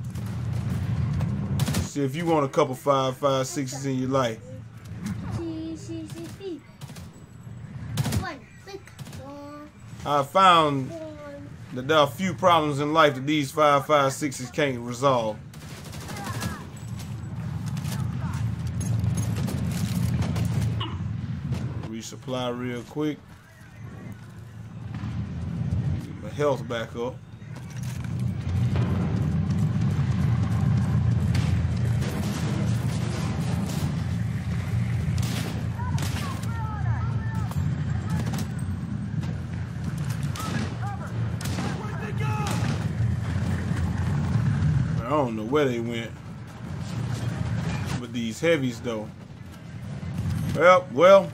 See if you want a couple 5.56s in your life. I found that there are a few problems in life that these 5.56s can't resolve. Resupply real quick. Get my health back up. I don't know where they went with these heavies though. Well,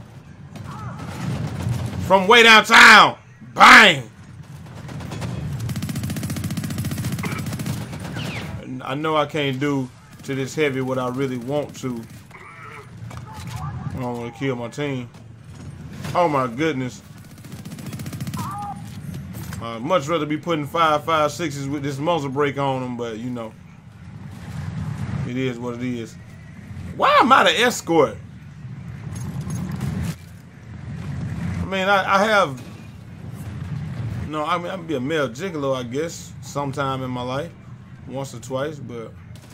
from way downtown, bang! I know I can't do to this heavy what I really want to. I don't want to kill my team. Oh my goodness. I'd much rather be putting 5.56s with this muzzle brake on them, but you know. It is what it is. Why am I the escort? I mean, I have... No, I mean, I can be a male gigolo, I guess, sometime in my life. Once or twice, but...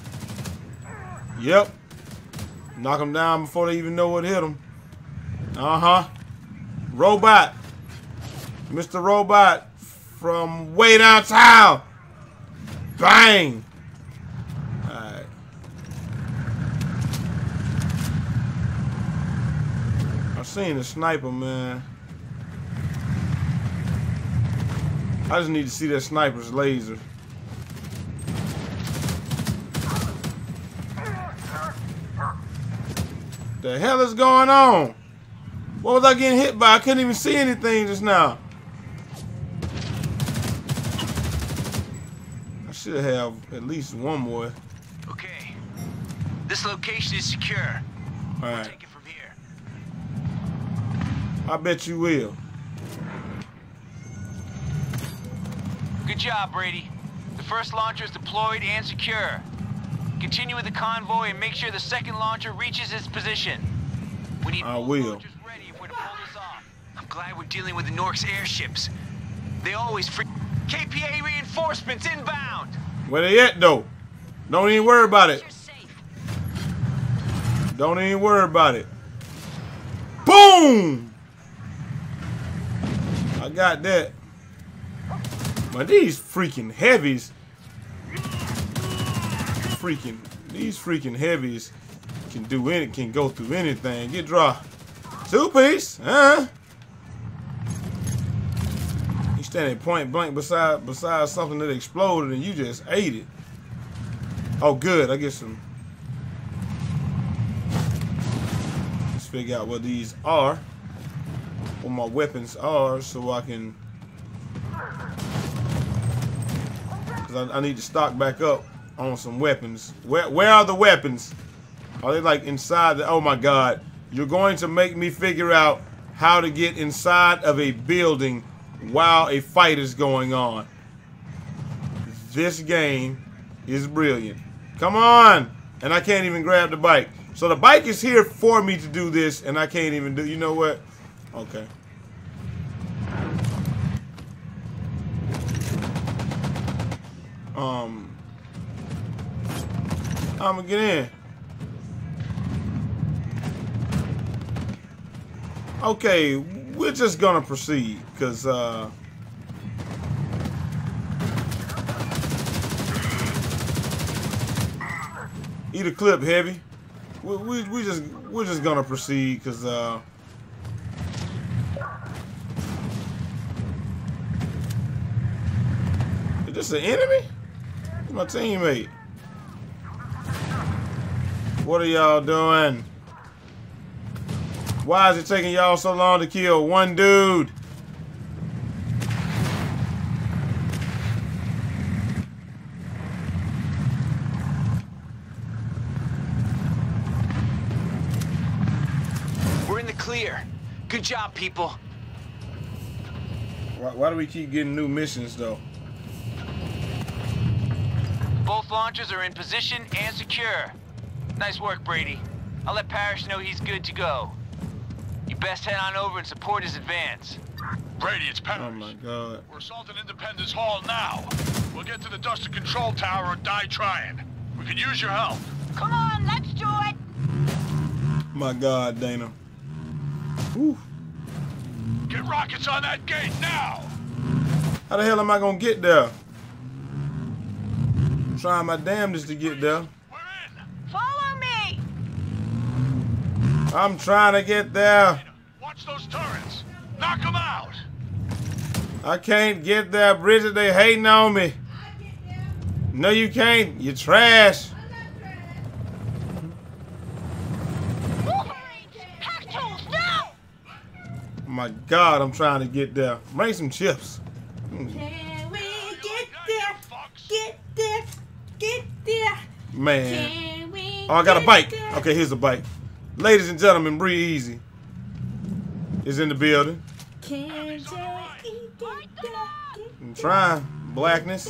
Yep. Knock them down before they even know what hit them. Uh-huh. Robot. Mr. Robot from way downtown. Bang. Alright. I've seen a sniper, man. I just need to see that sniper's laser. The hell is going on? What was I getting hit by? I couldn't even see anything just now. I should have at least one more. Okay. This location is secure. All right. We'll take it from here. I bet you will. Good job, Brady. The first launcher is deployed and secure. Continue with the convoy and make sure the second launcher reaches its position. We need I will. launchers ready if we're to pull this off. I'm glad we're dealing with the Nork's airships. They always free. KPA reinforcements inbound. Where they at though? Don't even worry about it. Don't even worry about it. Boom! I got that. But these freaking heavies. These freaking heavies can go through anything. Get dry. 2-piece, huh? You standing point blank beside something that exploded and you just ate it. Oh, good. I get some. Let's figure out what these are, what my weapons are, so I can. Cause I need to stock back up on some weapons. Where are the weapons? Are they like inside the? Oh my God! You're going to make me figure out how to get inside of a building while a fight is going on. This game is brilliant. Come on! And I can't even grab the bike. So the bike is here for me to do this, and I can't even do. You know what? Okay. I'm gonna get in. Okay, we're just gonna proceed, cause eat a clip, heavy. We're just gonna proceed, cause is this an enemy? It's my teammate. What are y'all doing? Why is it taking y'all so long to kill one dude? We're in the clear. Good job, people. Why do we keep getting new missions, though? Both launchers are in position and secure. Nice work, Brady. I'll let Parrish know he's good to go. You best head on over and support his advance. Brady, it's Parrish. Oh my God. We're assaulting Independence Hall now. We'll get to the Duster Control Tower or die trying. We can use your help. Come on, let's do it. My God, Dana. Whew. Get rockets on that gate now. How the hell am I gonna get there? I'm trying my damnedest to get there. Follow me. I'm trying to get there. Watch those turrets. Knock them out. I can't get there, Bridget. They hating on me. No, you can't. You're trash. Oh my God, I'm trying to get there. Bring some chips. Can we get there? Get there. Get there. Man. Oh, I got a bike. Okay, here's a bike. Ladies and gentlemen, Breathe Easy is in the building. I'm trying. Blackness.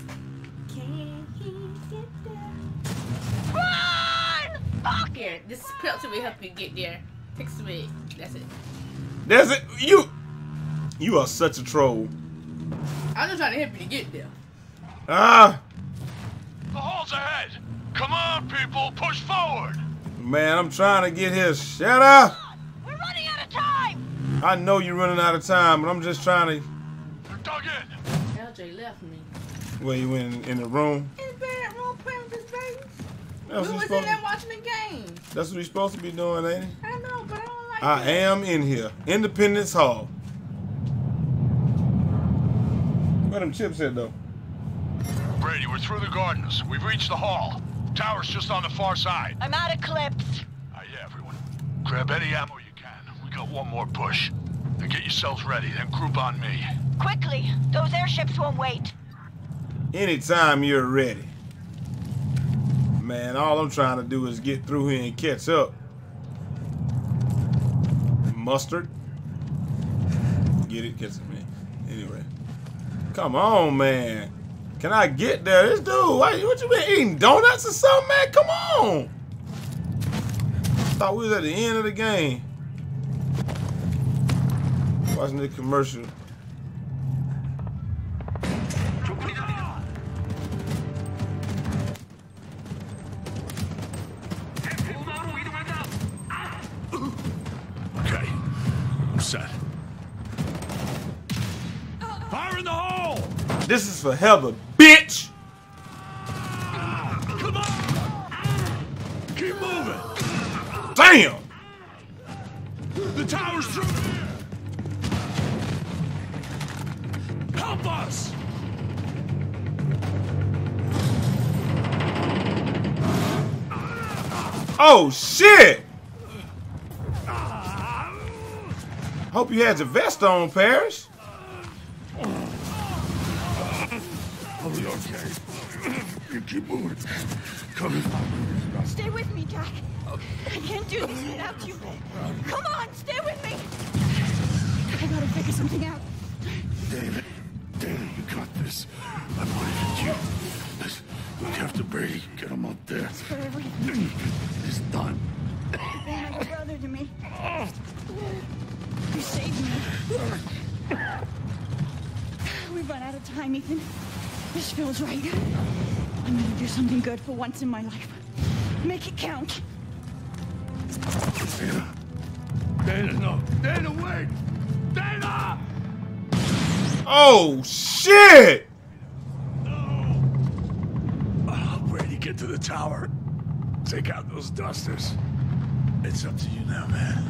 Run! Fuck it. This pills will help you get there. Take some it. That's it. That's it. You are such a troll. I'm just trying to help you to get there. Ah. The hall's ahead. Come on, people. Push forward. Man, I'm trying to get here. Shut up. We're running out of time. I know you're running out of time, but I'm just trying to. They're dug in. LJ left me. Where you in the room? In the bedroom playing with his baby. We was in there watching the game. That's what we're supposed to be doing, ain't it? I know, but I don't like I am in here. Independence Hall. Where them chips at, though? Brady, we're through the gardens. We've reached the hall. Tower's just on the far side. I'm out of clips. Yeah, everyone. Grab any ammo you can. We got one more push. Then get yourselves ready, then group on me. Quickly. Those airships won't wait. Anytime you're ready. Man, all I'm trying to do is get through here and catch up. Mustard. Get it? Catch it, man. Anyway. Come on, man. Can I get there? This dude, what you been eating? Donuts or something, man? Come on. Thought we was at the end of the game. Watching the commercial. Fire in the hole! This is for Heather, bitch! Come on! Keep moving! Damn! The tower's through here! Help us! Oh, shit! Hope you had your vest on, Parrish. I'll be okay. You keep moving. Come on. Stay with me, Jack. I can't do this without you. Come on, stay with me. I gotta figure something out. Dana, you got this. I believe in you. Look after Brady. Get him up there. It's for everything. It's done. You've been like a brother to me. You saved me. We've run out of time, Ethan. This feels right. I'm gonna do something good for once in my life. Make it count. Dana, no. Dana, wait! Dana! Oh, shit! Oh, Brady, get to the tower. Take out those dusters. It's up to you now, man.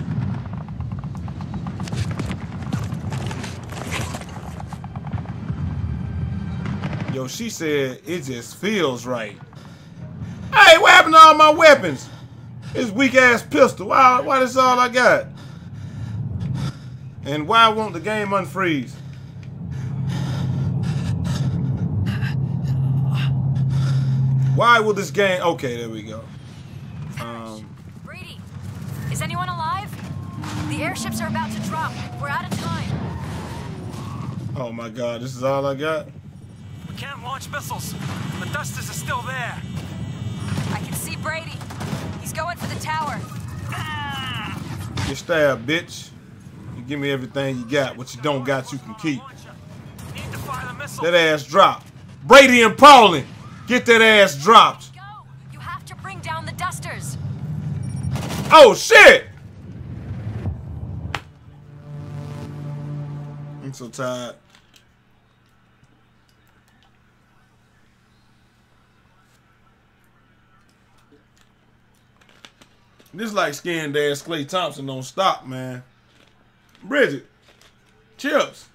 Yo, she said it just feels right. Hey, what happened to all my weapons? This weak-ass pistol. Why this all I got? And why won't the game unfreeze? Why will this game... Okay, there we go. Brady, is anyone alive? The airships are about to drop. We're out of time. Oh my God, this is all I got? We can't launch missiles. The dusters are still there. I can see Brady. He's going for the tower. Get stabbed, bitch. You give me everything you got. What you don't got, you can keep. That ass dropped. Brady and Pauling, get that ass dropped. Go. You have to bring down the dusters. Oh, shit! I'm so tired. This like scanned ass Clay Thompson don't stop, man. Bridget, chips.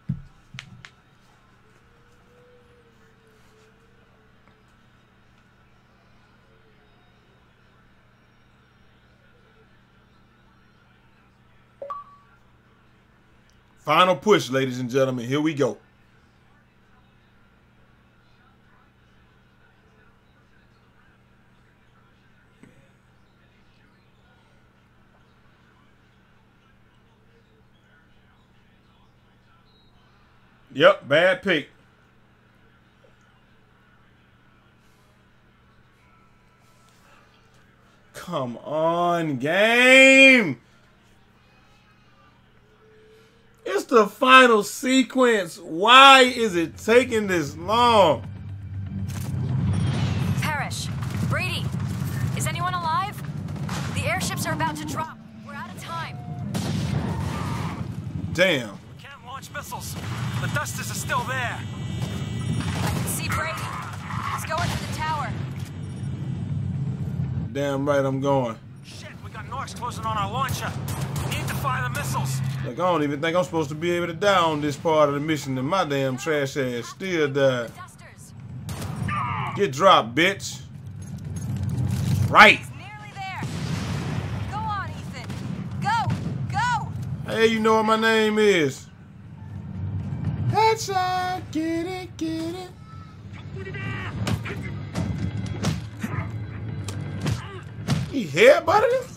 Final push, ladies and gentlemen. Here we go. Yep, bad pick. Come on, game. It's the final sequence. Why is it taking this long? Parrish, Brady, is anyone alive? The airships are about to drop. We're out of time. Damn. Launch missiles. The dusters are still there. I can see Brady. He's going for the tower. Damn right I'm going. Shit, we got Norks closing on our launcher. We need to fire the missiles. Like, I don't even think I'm supposed to be able to die on this part of the mission, and my damn trash ass still died. Get dropped, bitch. Right. He's nearly there. Go on, Ethan. Go! Go! Hey, you know what my name is. Headshot, get it, get it. He headbutted him?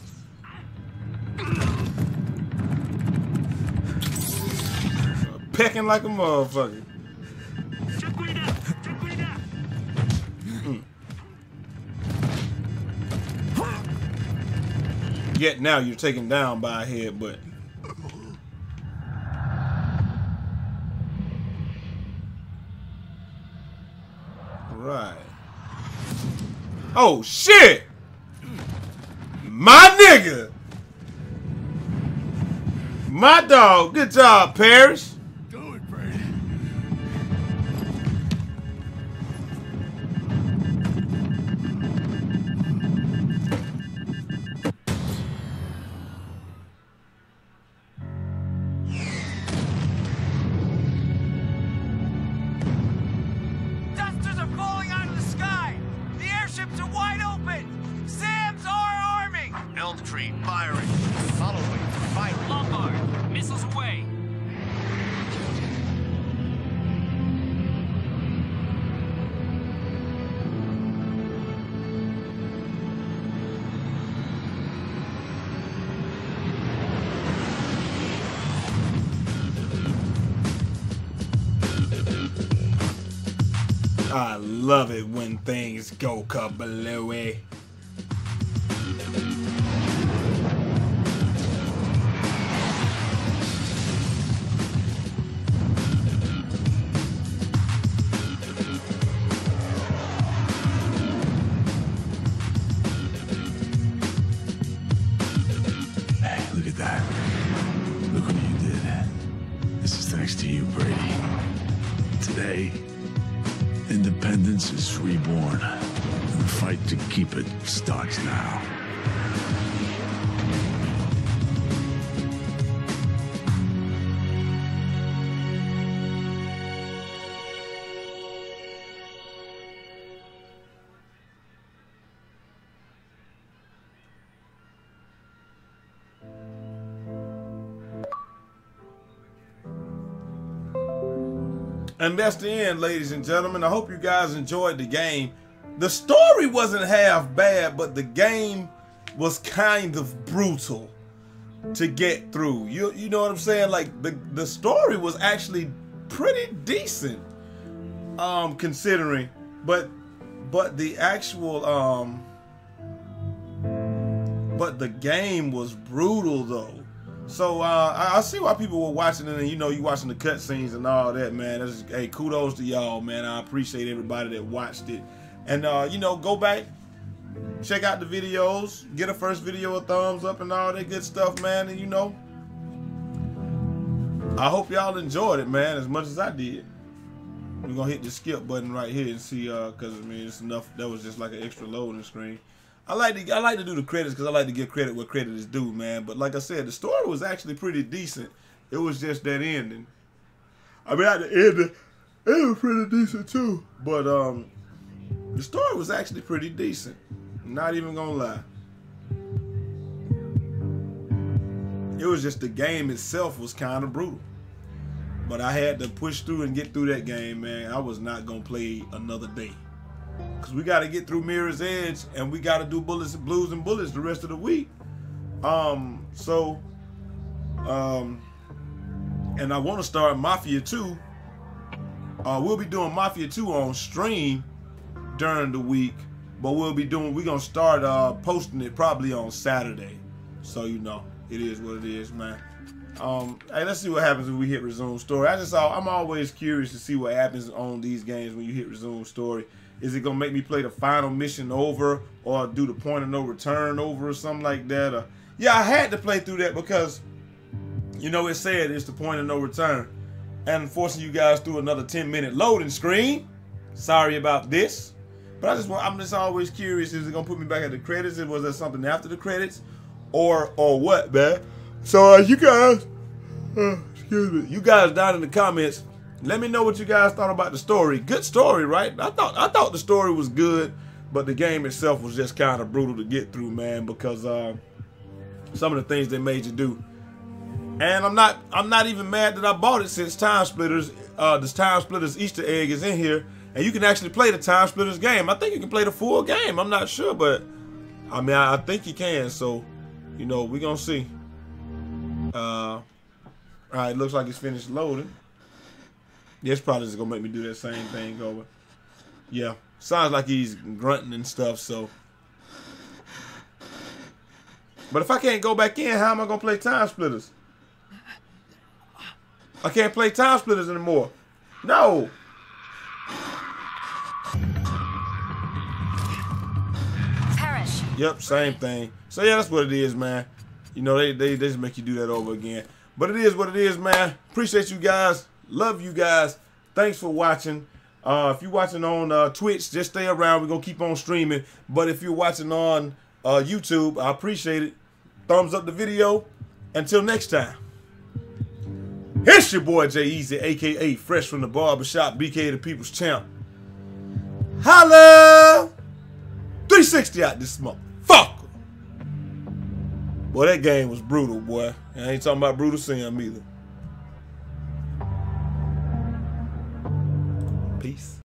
Pecking like a motherfucker. Yet now you're taken down by a headbutt. Right. Oh shit! My nigga! My dog. Good job, Parrish. Do it, Brady. Elm Tree, firing. Following, firing. Lombard, missiles away. I love it when things go kablooey. Hey, look at that. Look what you did. This is thanks to you, Brady. Today, independence is reborn. And the fight to keep it starts now. And that's the end, ladies and gentlemen. I hope you guys enjoyed the game. The story wasn't half bad, but the game was kind of brutal to get through. You know what I'm saying? Like the story was actually pretty decent, considering. But the actual but the game was brutal though. So I see why people were watching it, and you know, you watching the cutscenes and all that, man. That's, hey, kudos to y'all, man. I appreciate everybody that watched it. And you know, go back, check out the videos, get a first video a thumbs up and all that good stuff, man. And you know, I hope y'all enjoyed it, man, as much as I did. We're gonna hit the skip button right here and see, cause I mean, it's enough. That was just like an extra loading screen. I like to do the credits because I like to give credit where credit is due, man. But like I said, the story was actually pretty decent. It was just that ending. I mean, at the end, it was pretty decent too. But the story was actually pretty decent. Not even gonna lie. It was just the game itself was kind of brutal. But I had to push through and get through that game, man. I was not gonna play another day. Because we got to get through Mirror's Edge, and we got to do Bullets, Blues, and Bullets the rest of the week. And I want to start Mafia 2. We'll be doing Mafia 2 on stream during the week, but we're going to start posting it probably on Saturday. So, you know, it is what it is, man. Hey, let's see what happens when we hit resume story. I'm always curious to see what happens on these games when you hit resume story. Is it gonna make me play the final mission over, or do the point of no return over, or something like that? Or, yeah, I had to play through that because, you know, it said it's the point of no return, and forcing you guys through another 10-minute loading screen. Sorry about this, but I'm just always curious. Is it gonna put me back at the credits? And was there something after the credits, or what, man? So you guys, excuse me, you guys down in the comments. Let me know what you guys thought about the story. Good story, right? I thought the story was good, but the game itself was just kind of brutal to get through, man, because some of the things they made you do. And I'm not even mad that I bought it, since Time Splitters, this Time Splitters Easter egg is in here, and you can actually play the Time Splitters game. I think you can play the full game. I'm not sure, but I mean, I think you can. So, you know, we're gonna see. All right, looks like it's finished loading. Yeah, it's probably just gonna make me do that same thing over. Yeah, sounds like he's grunting and stuff, so. But if I can't go back in, how am I gonna play Time Splitters? I can't play Time Splitters anymore. No. Parrish. Yep, same thing. So yeah, that's what it is, man. You know, they just make you do that over again. But it is what it is, man. Appreciate you guys. Love you guys. Thanks for watching. If you're watching on Twitch, just stay around. We're going to keep on streaming. But if you're watching on YouTube, I appreciate it. Thumbs up the video. Until next time. It's your boy Jay Easy, a.k.a. Fresh from the Barbershop, BK the People's Champ. Holla! 360 out this motherfucker. Boy, that game was brutal, boy. And I ain't talking about Brutal Sim either. Peace.